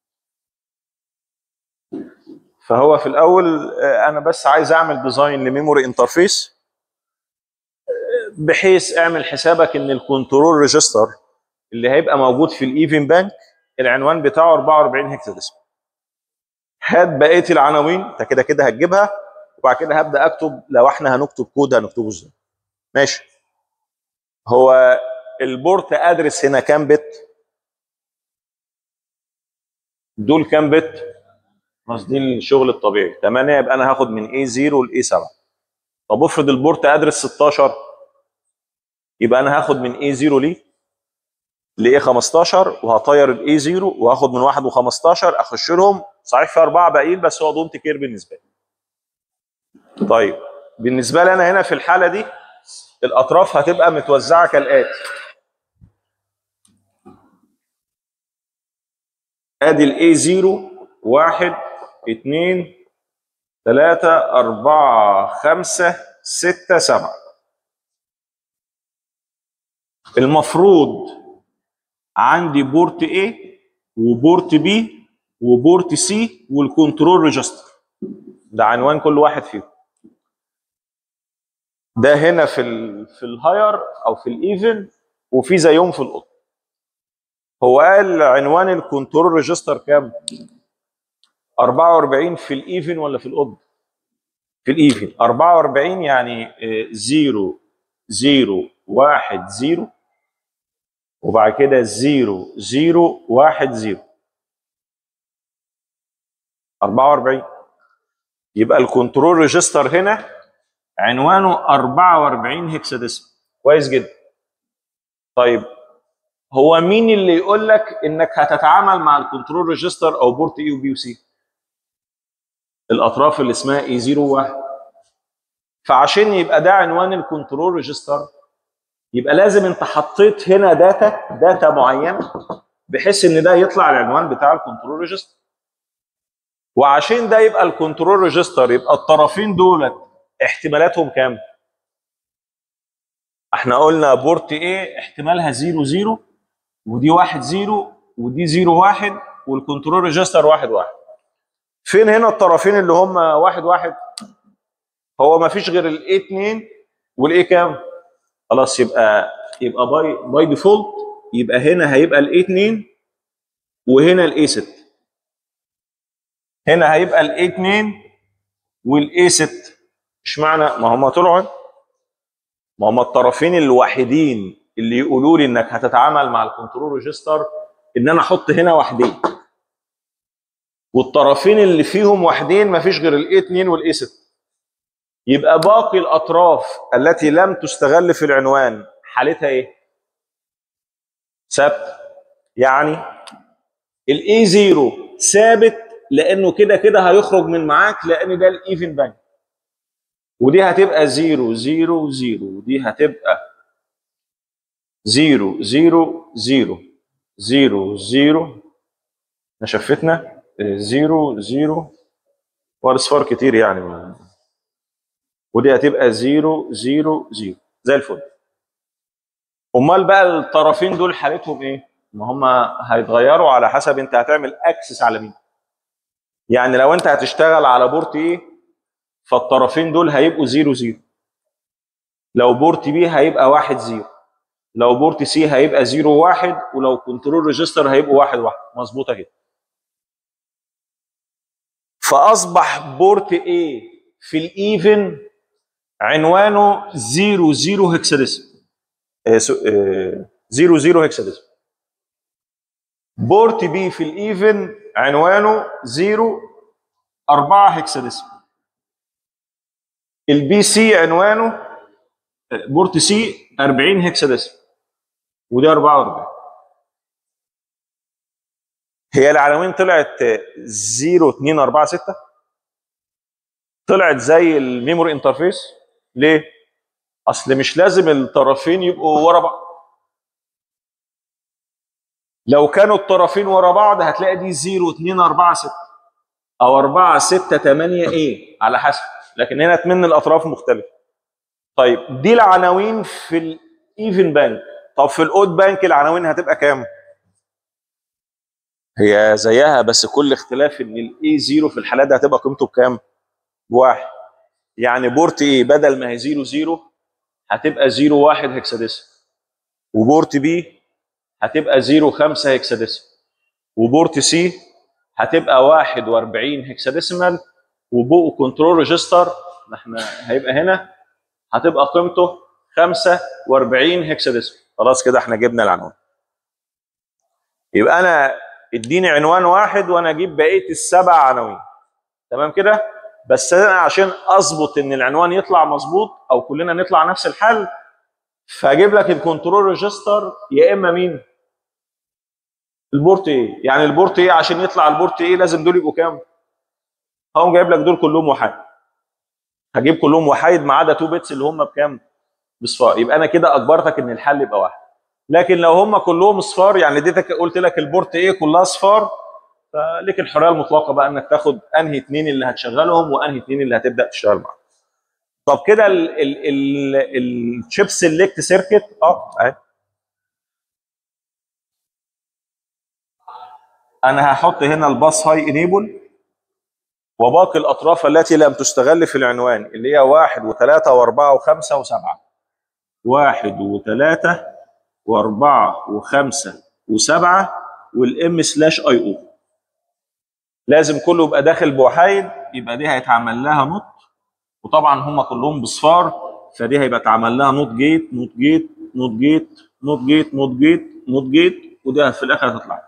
فهو في الاول أه انا بس عايز اعمل ديزاين لميموري انترفيس، بحيث اعمل حسابك ان الكنترول ريجستر اللي هيبقى موجود في الايفن بانك العنوان بتاعه أربعة وأربعين هكساديسمال. هات بقيه العناوين انت كده كده هتجيبها، وبعد كده هبدا اكتب. لو احنا هنكتب كود هنكتبه ازاي؟ ماشي. هو البورت ادرس هنا كام بت؟ دول كام بت؟ بس دي الشغل الطبيعي ثمانية، يبقى انا هاخد من اي صفر ل اي سبعة. طب افرض البورت ادرس ستاشر، يبقى انا هاخد من اي صفر ليه ل اي خمستاشر، وهطير الاي صفر وهاخد من واحد وخمستاشر اخش لهم. صحيح في اربعه باقيين بس هو دونت كير بالنسبه لي. طيب بالنسبه لي انا هنا في الحاله دي الاطراف هتبقى متوزعه كالاتي. ادي الاي صفر واحد اتنين تلاتة أربعة خمسة ستة سبعة. المفروض عندي بورت A وبورت B وبورت C والكنترول ريجستر. ده عنوان كل واحد فيهم. ده هنا في ال في الهاير او في الايفن، وفي زيهم في الاوض. هو قال عنوان الكنترول ريجستر كام؟ أربعة وأربعين في الايفن ولا في الاوض؟ في الايفن. أربعة وأربعين يعني صفر صفر واحد صفر وبعد كده صفر صفر واحد صفر. أربعة وأربعين. يبقى الكنترول ريجستر هنا عنوانه أربعة وأربعين هكساديسمال. كويس جدا. طيب هو مين اللي يقول لك انك هتتعامل مع الكنترول ريجستر او بورت اي وبي وسي؟ الاطراف اللي اسمها اي صفر واحد. فعشان يبقى ده عنوان الكنترول ريجستر، يبقى لازم انت حطيت هنا داتا داتا معينه بحيث ان ده يطلع العنوان بتاع الكنترول ريجستر. وعشان ده يبقى الكنترول ريجستر، يبقى الطرفين دولت احتمالاتهم كام؟ احنا قلنا بورت ايه احتمالها صفر صفر، ودي واحد صفر، ودي صفر واحد، والكنترول ريجستر واحد واحد. فين هنا الطرفين اللي هم واحد واحد؟ هو ما فيش غير الاي اتنين والاي كام؟ خلاص يبقى يبقى باي باي ديفولت يبقى هنا هيبقى الاي اتنين وهنا الاي ستة. هنا هيبقى الاي اتنين والاي ستة. اشمعنى؟ ما هم طلعوا، ما هم الطرفين الوحيدين اللي يقولوا لي انك هتتعامل مع الكنترول ريجستر ان انا احط هنا واحدين. والطرفين اللي فيهم واحدين ما فيش غير الاي اتنين والاي ستة. يبقى باقي الاطراف التي لم تستغل في العنوان حالتها ايه؟ ثابت. يعني الاي صفر ثابت لانه كده كده هيخرج من معاك، لان ده الايفن بانك. ودي هتبقى صفر صفر صفر، ودي هتبقى صفر صفر صفر صفر صفر. احنا شفتنا صفر صفر والاصفار كتير يعني. ودي هتبقى صفر صفر صفر زي الفل. امال بقى الطرفين دول حالتهم ايه؟ ما هم هيتغيروا على حسب انت هتعمل اكسس على مين. يعني لو انت هتشتغل على بورت ايه فالطرفين دول هيبقوا زيرو زيرو. لو بورت بي هيبقى واحد زيرو. لو بورت سي هيبقى زيرو واحد. ولو كنترول ريجستر هيبقوا واحد واحد. مظبوطه كده. فاصبح بورت ايه في الايفن عنوانه زيرو زيرو هكساديسيمال. زيرو زيرو هكساديسيمال. بورت بي في الايفن عنوانه زيرو أربعة هكساديسيمال. البي سي عنوانه بورت سي أربعين هكساديسيمال ودي أربعة وأربعين. هي العناوين طلعت صفر اتنين أربعة ستة. طلعت زي الميموري انترفيس. ليه؟ اصل مش لازم الطرفين يبقوا ورا بعض. لو كانوا الطرفين ورا بعض هتلاقي دي صفر اتنين أربعة ستة او أربعة ستة تمانية ايه على حسب. لكن هنا تمن الاطراف مختلفه. طيب دي العناوين في الايفن بانك. طب في الاود بانك العناوين هتبقى كام؟ هي زيها بس كل اختلاف ان الاي صفر في الحالات دي هتبقى قيمته بكام؟ بواحد. يعني بورت ايه بدل ما هي صفر صفر هتبقى صفر واحد هكساديسيمال. وبورت بي هتبقى صفر خمسة هكساديسيمال. وبورت سي هتبقى واحد وأربعين هكساديسيمال. وبو كنترول ريجستر احنا هيبقى هنا هتبقى قيمته خمسة وأربعين هكساديسيمال. خلاص كده احنا جبنا العنوان. يبقى انا اديني عنوان واحد وانا اجيب بقيه السبع عناوين. تمام كده؟ بس انا عشان اظبط ان العنوان يطلع مظبوط او كلنا نطلع نفس الحل فاجيب لك الكنترول ريجستر يا اما مين؟ البورت ايه. يعني البورت ايه عشان يطلع البورت ايه لازم دول يبقوا كام؟ هقوم جايب لك دول كلهم وحيد. هجيب كلهم وحيد ما عدا اتنين بيتس اللي هم بكام؟ بصفار. يبقى انا كده اجبرتك ان الحل يبقى واحد. لكن لو هم كلهم صفار يعني اديتك قلت لك البورت ايه كلها صفار فليك الحريه المطلقه بقى انك تاخد انهي اثنين اللي هتشغلهم وانهي اثنين اللي هتبدا تشتغل معاهم. طب كده الشيب سيلكت سيركت اه اهي. انا هحط هنا الباس هاي انيبل وباقي الاطراف التي لم تستغل في العنوان اللي هي واحد وثلاثة واربعة وخمسة وسبعة. واحد وثلاثة واربعة وخمسة وسبعة والام سلاش اي او. لازم كله يبقى داخل بوحايد. يبقى دي هيتعمل لها نوت. وطبعا هم كلهم بصفار فدي هيبقى اتعمل لها نوت جيت نوت جيت نوت جيت نوت جيت نوت جيت نوت جيت ودي في الاخر هتطلع.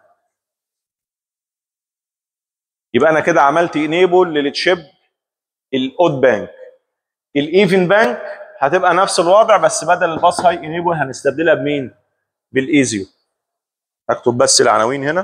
يبقى انا كده عملت انيبل للتشيب الاود بانك. الايفن بانك هتبقى نفس الوضع بس بدل الباس هاي انيبل هنستبدلها بمين؟ بالايزيو. هكتب بس العناوين هنا.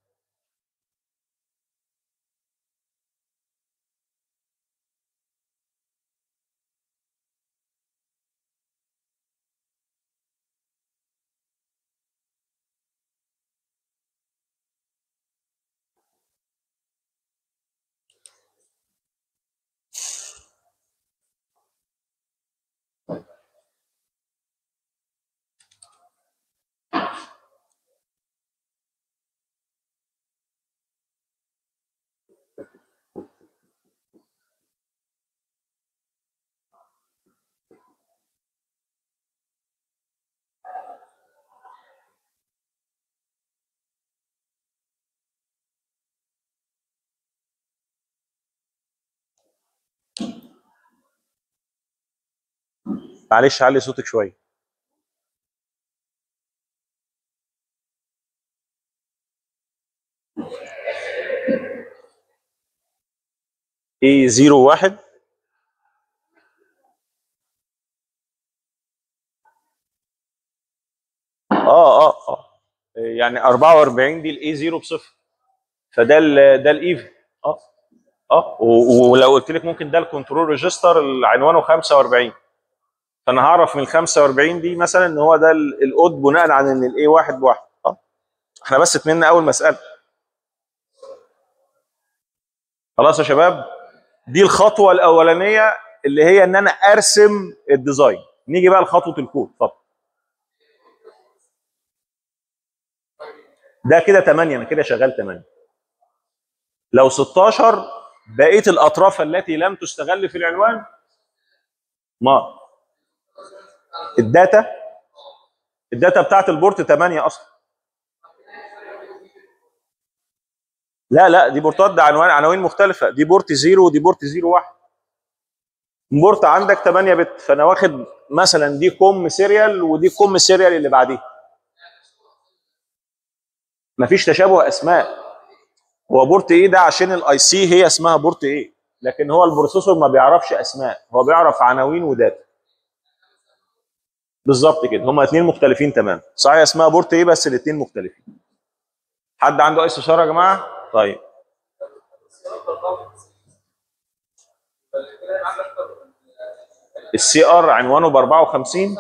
معلش علي صوتك شويه. ايه صفر واحد اه اه اه يعني أربعة وأربعين دي الاي صفر بصفر فده ال ده الايفن. اه اه و- ولو قلت لك ممكن ده الكنترول ريجستر اللي عنوانه خمسة وأربعين فانا هعرف من ال خمسة وأربعين دي مثلا ان هو ده ال- الاود بناء على ان الاي واحد بواحد. اه احنا بس اتمنى اول مساله. خلاص يا شباب. دي الخطوه الاولانيه اللي هي ان انا ارسم الديزاين نيجي بقى لخطوه الكود. اتفضل. ده كده تمانية، انا كده شغال تمانية. لو ستاشر بقيه الاطراف التي لم تستغل في العنوان، ما الداتا الداتا بتاعت البورت تمانية اصلا. لا لا، دي بورتات، ده عنوان عناوين مختلفه، دي بورت زيرو ودي بورت زيرو واحد. بورت عندك تمانية بت، فانا واخد مثلا دي كوم سيريال ودي كوم سيريال اللي بعديه. مفيش تشابه اسماء. هو بورت ايه ده عشان الاي سي هي اسمها بورت ايه، لكن هو البروسيسور ما بيعرفش اسماء، هو بيعرف عناوين وداتا. بالظبط كده، هما اثنين مختلفين تماما. صحيح اسمها بورت ايه بس الاثنين مختلفين. حد عنده اي استفسار يا جماعه؟ طيب. السي ار عنوانه ب اربعة وخمسين،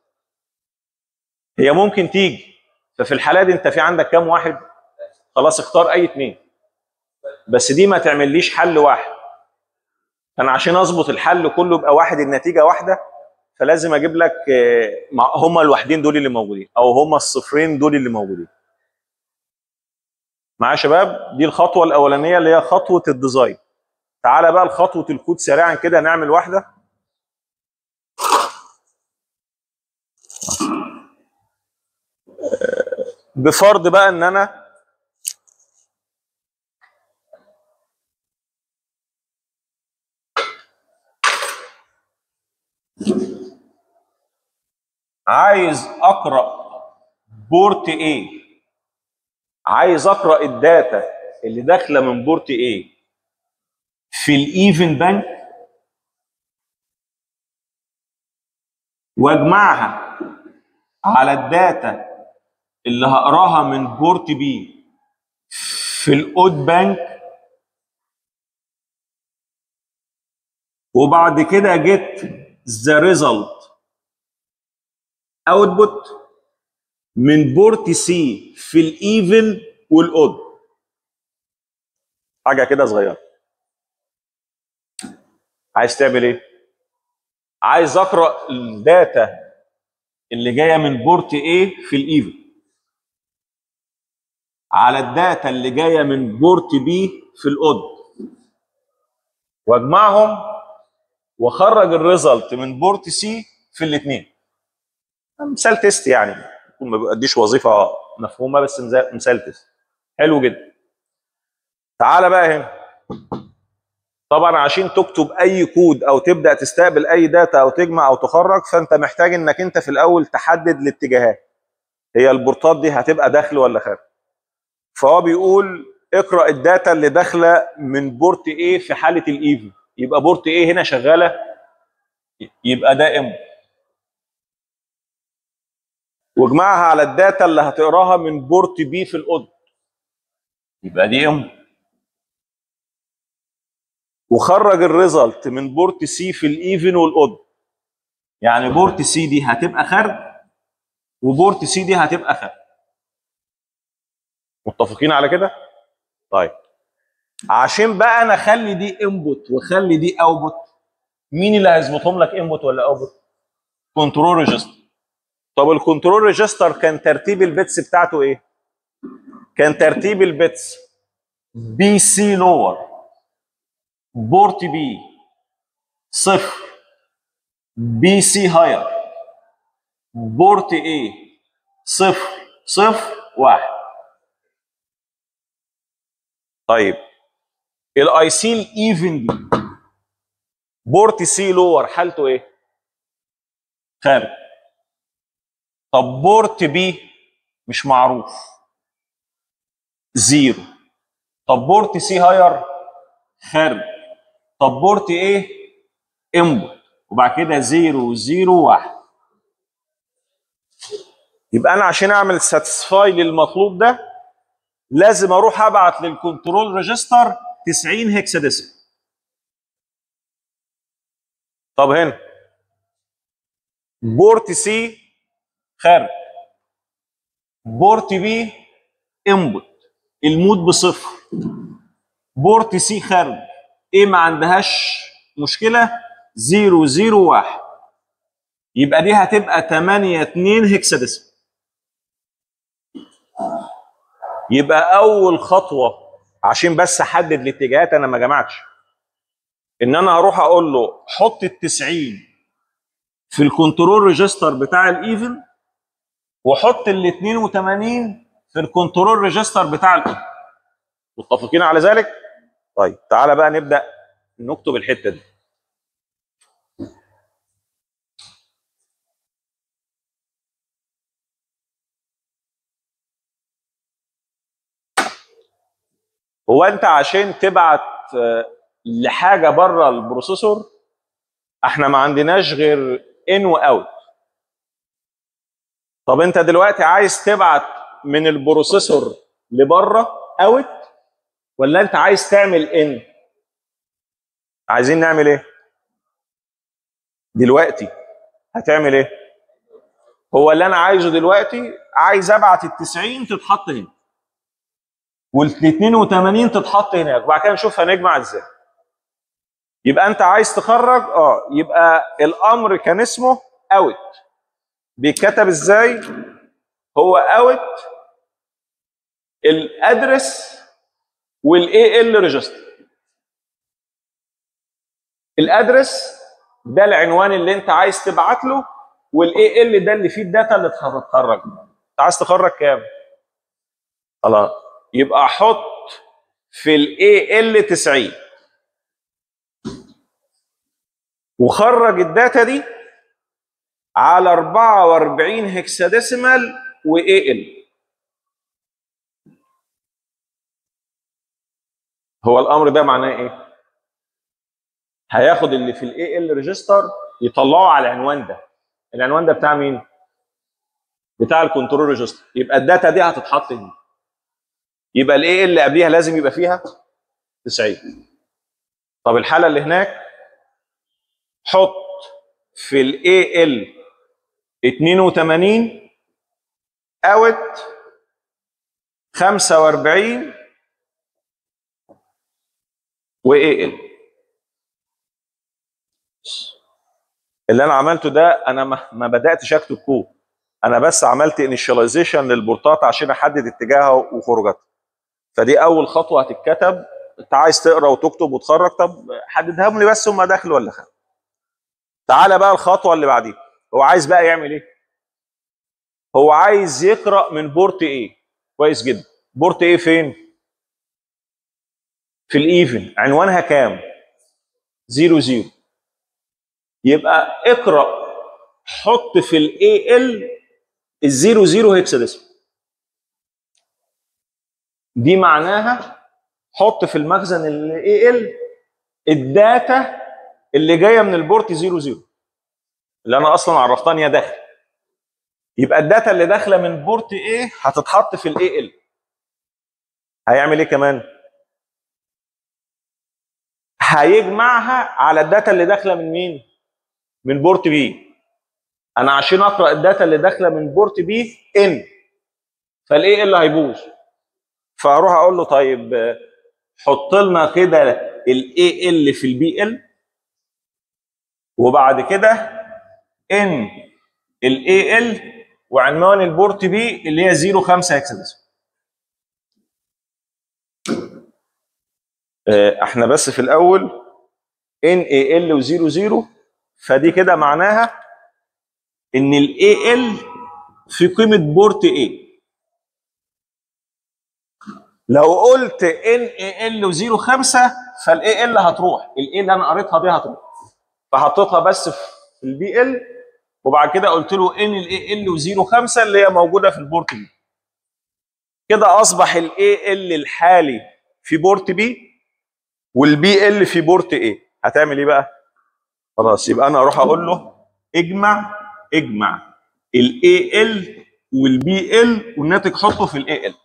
هي ممكن تيجي. ففي الحاله دي انت في عندك كام واحد؟ خلاص اختار اي اثنين، بس دي ما تعمليش حل واحد. انا عشان اظبط الحل كله يبقى واحد النتيجه واحده، فلازم اجيب لك هم الوحدين دول اللي موجودين او هم الصفرين دول اللي موجودين. معايا يا شباب؟ دي الخطوه الاولانيه اللي هي خطوه الديزاين. تعالى بقى لخطوه الكود سريعا كده، نعمل واحده. بفرض بقى ان انا عايز اقرا بورت ايه، عايز اقرا الداتا اللي داخله من بورت ايه في الايفن بانك واجمعها على الداتا اللي هقراها من بورت بي في الاود بانك، وبعد كده جيت ذا ريزلت اوتبوت من بورت سي في الايفن والاود. حاجه كده صغيره. عايز تعمل ايه؟ عايز اقرا الداتا اللي جايه من بورت A في الايفن على الداتا اللي جايه من بورت B في الاود، واجمعهم واخرج الريزلت من بورت C في الاثنين. مثال تيست يعني، ما بيأديش وظيفه مفهومه بس مثال تيست. حلو جدا. تعالى بقى هنا. طبعا عشان تكتب اي كود او تبدا تستقبل اي داتا او تجمع او تخرج، فانت محتاج انك انت في الاول تحدد الاتجاهات. هي البورتات دي هتبقى داخل ولا خارج؟ فهو بيقول اقرا الداتا اللي داخله من بورت A في حاله الايفن، يبقى بورت A هنا شغاله، يبقى ده ام، واجمعها على الداتا اللي هتقراها من بورت B في الاود، يبقى دي ام، وخرج الريزلت من بورت C في الايفن والاود، يعني بورت C دي هتبقى خارج وبورت C دي هتبقى خارج. متفقين على كده؟ طيب. عشان بقى انا اخلي دي انبوت واخلي دي اوتبوت، مين اللي هيظبطهم لك انبوت ولا اوتبوت؟ كنترول ريجستر. طب الكنترول ريجستر كان ترتيب البيتس بتاعته ايه؟ كان ترتيب البيتس بي سي لور، بورت بي صفر، بي سي هاير، بورت اي صفر صفر واحد. طيب الاي سي الايفن دي بورت سي لور حالته ايه؟ خارج. طب بورت بي مش معروف، زيرو. طب بورت سي هاير خارج. طب بورت ايه؟ انبوت، وبعد كده زيرو زيرو واحد. يبقى انا عشان اعمل ساتسفاي للمطلوب ده لازم اروح ابعت للكنترول ريجستر تسعين هكساديسيمال. طب هنا بورت سي خارج، بورت بي انبوت المود بصفر، بورت سي خارج، ايه ما عندهاش مشكله، زيرو زيرو واحد. يبقى دي هتبقى تمانية اتنين هكساديسمال. يبقى اول خطوه عشان بس احدد الاتجاهات، انا ما جمعتش، ان انا هروح اقول له حط ال تسعين في الكنترول ريجستر بتاع الايفن، وحط ال اتنين وتمانين في الكنترول ريجستر بتاع الايفن. متفقين على ذلك؟ طيب تعالى بقى نبدا نكتب الحته دي. هو انت عشان تبعت لحاجه بره البروسيسور احنا ما عندناش غير ان واوت. طب انت دلوقتي عايز تبعت من البروسيسور لبره اوت، ولا انت عايز تعمل ان؟ عايزين نعمل ايه دلوقتي؟ هتعمل ايه؟ هو اللي انا عايزه دلوقتي، عايز ابعت ال تسعين تتحط هنا وال اتنين وتمانين تتحط هناك، وبعد كده نشوف هنجمع ازاي. يبقى انت عايز تخرج اه يبقى الامر كان اسمه اوت. بيتكتب ازاي؟ هو اوت الادرس والاي ال ريجستر. الادرس ده العنوان اللي انت عايز تبعت له، والاي ال ده اللي فيه الداتا اللي هتتخرج. انت عايز تخرج كام؟ خلاص يبقى حط في الاي ال تسعين وخرج الداتا دي على اربعة واربعين هكساديسيمال واي ال. هو الامر ده معناه ايه؟ هياخد اللي في الاي ال ريجستر يطلعه على العنوان ده. العنوان ده بتاع مين؟ بتاع الكنترول ريجستر. يبقى الداتا دي هتتحط هنا. يبقى الاي اللي قبليها لازم يبقى فيها تسعين. طب الحاله اللي هناك حط في الاي ال اتنين وتمانين اوت خمسة واربعين واي ال. اللي انا عملته ده انا ما بداتش اكتب كود، انا بس عملت انيشاليزيشن للبورتات عشان احدد اتجاهها وخروجاتها. فدي اول خطوه هتتكتب. انت عايز تقرا وتكتب وتخرج، طب حددهم لي بس هم داخل ولا خارج. تعالى بقى الخطوه اللي بعديها. هو عايز بقى يعمل ايه؟ هو عايز يقرا من بورت ايه. كويس جدا. بورت ايه فين؟ في الايفن. عنوانها كام؟ زيرو زيرو. يبقى اقرا حط في الاي ال الزيرو زيرو هكساديسمال. دي معناها حط في المخزن الاي ال الداتا اللي جايه من البورت زيرو زيرو اللي انا اصلا عرفتها ان هي داخل. يبقى الداتا اللي داخله من بورت ايه هتتحط في الاي ال. هيعمل ايه كمان؟ هيجمعها على الداتا اللي داخله من مين؟ من بورت بي. انا عشان اقرا الداتا اللي داخله من بورت بي ان، فالاي ال هيبوظ. فاروح اقول له طيب حط لنا كده الاي ال في البي ال، وبعد كده ان الاي ال وعنوان البورت بي اللي هي زيرو خمسة هكساديسمال. احنا بس في الاول ان اي ال وزيرو زيرو، فدي كده معناها ان الاي ال في قيمه بورت ايه. لو قلت ان اي ال وزيرو خمسة فالاي ال هتروح، الاي اللي انا قريتها دي هتروح، فحطيتها بس في البي ال، وبعد كده قلت له ان الاي ال وزيرو خمسة اللي هي موجوده في البورت بي. كده اصبح الاي ال الحالي في بورت بي والبي ال في بورت ايه. هتعمل ايه بقى؟ خلاص يبقى انا اروح اقول له اجمع اجمع الاي ال والبي ال والناتج حطه في الاي ال.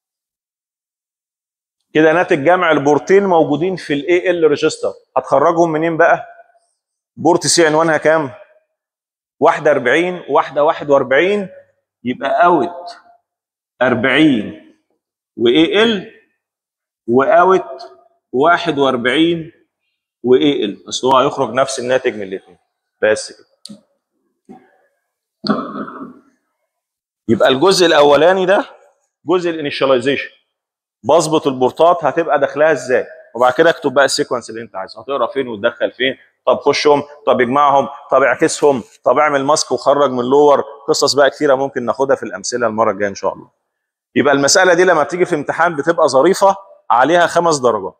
كده ناتج جمع البورتين موجودين في الاي ال ريجستر. هتخرجهم منين بقى؟ بورت سي عنوانها كام؟ واحد واربعين واحده واحد واربعين، يبقى اوت اربعين واي ال واوت واحد واربعين واي ال. اصل هو هيخرج نفس الناتج من الاثنين. بس كده. يبقى الجزء الاولاني ده جزء الانيشاليزيشن، بظبط البورتات هتبقى داخلها ازاي، وبعد كده اكتب بقى السيكونس اللي انت عايزه، هتقرا فين وتدخل فين، طب خشهم، طب اجمعهم، طب اعكسهم، طب اعمل ماسك وخرج من لور، قصص بقى كتيره ممكن ناخدها في الامثله المره الجايه ان شاء الله. يبقى المساله دي لما بتيجي في امتحان بتبقى ظريفه، عليها خمس درجات.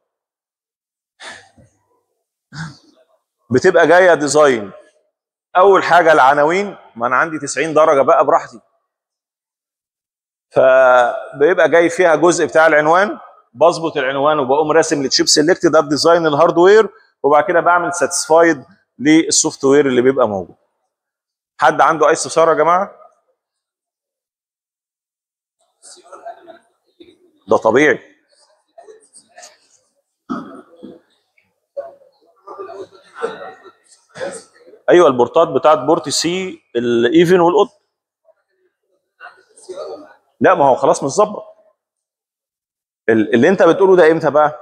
بتبقى جايه ديزاين. اول حاجه العناوين، ما انا عندي تسعين درجه بقى براحتي، فبيبقى جاي فيها جزء بتاع العنوان، بظبط العنوان وبقوم راسم التشيب سيلكت، ده بديزاين الهاردوير، وبعد كده بعمل ساتسفايد للسوفت وير اللي بيبقى موجود. حد عنده اي استفسار يا جماعه؟ ده طبيعي. ايوه البورتات بتاعت بورت سي الايفن والاود. لا ما هو خلاص متظبط. اللي انت بتقوله ده امتى بقى؟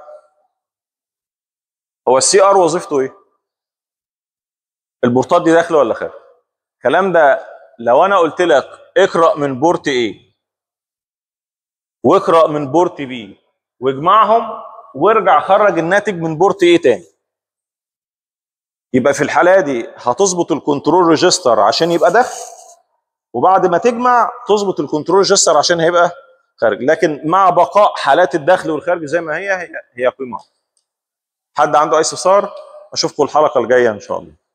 هو السي ار وظيفته ايه؟ البورتات دي داخله ولا خارج؟ الكلام ده لو انا قلت لك اقرا من بورت ايه واقرا من بورت بي واجمعهم وارجع خرج الناتج من بورت ايه تاني، يبقى في الحاله دي هتظبط الكنترول ريجستر عشان يبقى داخل، وبعد ما تجمع تظبط الكنترول ريجستر عشان هيبقى خارج، لكن مع بقاء حالات الدخل والخارج زي ما هي هي, هي قيمه. حد عنده اي استفسار؟ اشوفكم الحلقه الجايه ان شاء الله.